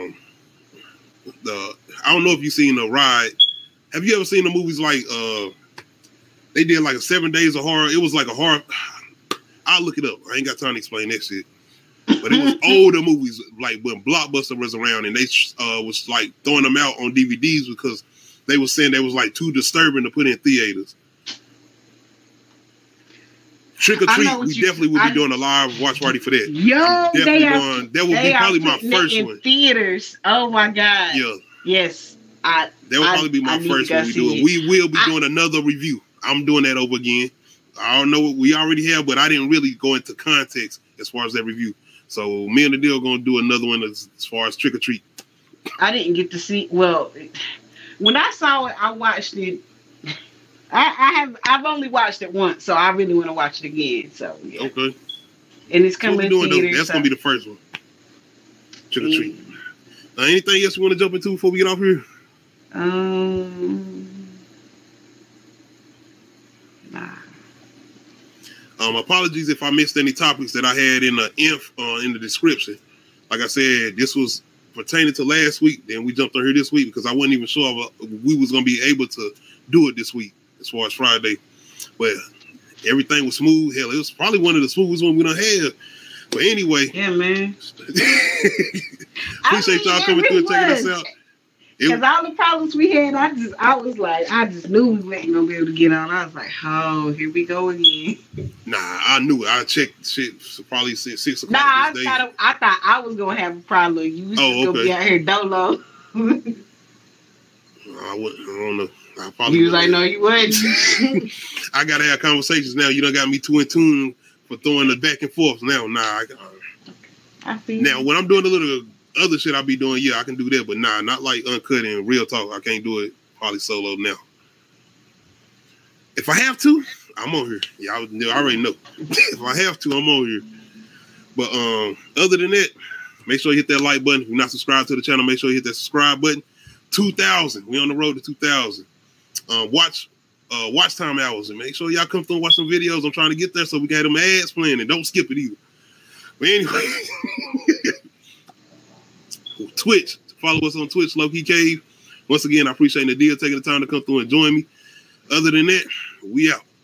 I don't know if you've seen The Ride. Have you ever seen the movies like they did like a 7 Days of Horror? It was like a horror. I'll look it up. I ain't got time to explain that shit. But it was older movies, like when Blockbuster was around, and they was like throwing them out on DVDs because they were saying they was like too disturbing to put in theaters. Trick or Treat, we definitely will be doing a live watch party for that. Yo, that will be probably my first in one. Theaters. Oh my God. Yeah. Yes. That will probably be my first one we do it. We will be doing another review. I'm doing that over again. I don't know what we already have, but I didn't really go into context as far as that review. So me and the deal going to do another one as far as Trick or Treat. I didn't get to see. Well, when I saw it, I watched it. I've only watched it once, so I really want to watch it again. So yeah. Okay. And it's coming in theaters. That's gonna be the first one. Trick or Treat. Anything else you want to jump into before we get off here? Nah. Apologies if I missed any topics that I had in the description. Like I said, this was pertaining to last week. Then we jumped on here this week because I wasn't even sure we was gonna be able to do it this week as far as Friday. But everything was smooth. Hell, it was probably one of the smoothest ones we done had. But anyway, yeah, man. Appreciate y'all coming through and checking us out. Because all the problems we had, I just knew we weren't gonna be able to get on. I was like, oh, here we go again. Nah, I knew it. I checked shit probably since 6 o'clock. Nah, I thought I was gonna have a problem. You was just gonna be out here dolo. I don't know. I probably was like, no, you wouldn't. I gotta have conversations now. You done got me too in tune for throwing the back and forth. Now, I feel now when I'm doing a little other shit I be doing, yeah, I can do that, but nah, not like Uncut and Real Talk. I can't do it probably solo now. If I have to, I'm on here. Yeah, I already know. If I have to, I'm on here. But other than that, make sure you hit that like button. If you're not subscribed to the channel, make sure you hit that subscribe button. 2,000. We on the road to 2,000. Watch time hours and make sure y'all come through and watch some videos. I'm trying to get there so we can have them ads playing and don't skip it either. But anyway, Twitch. Follow us on Twitch, Low Key Cave. Once again, I appreciate Nadia taking the time to come through and join me. Other than that, we out.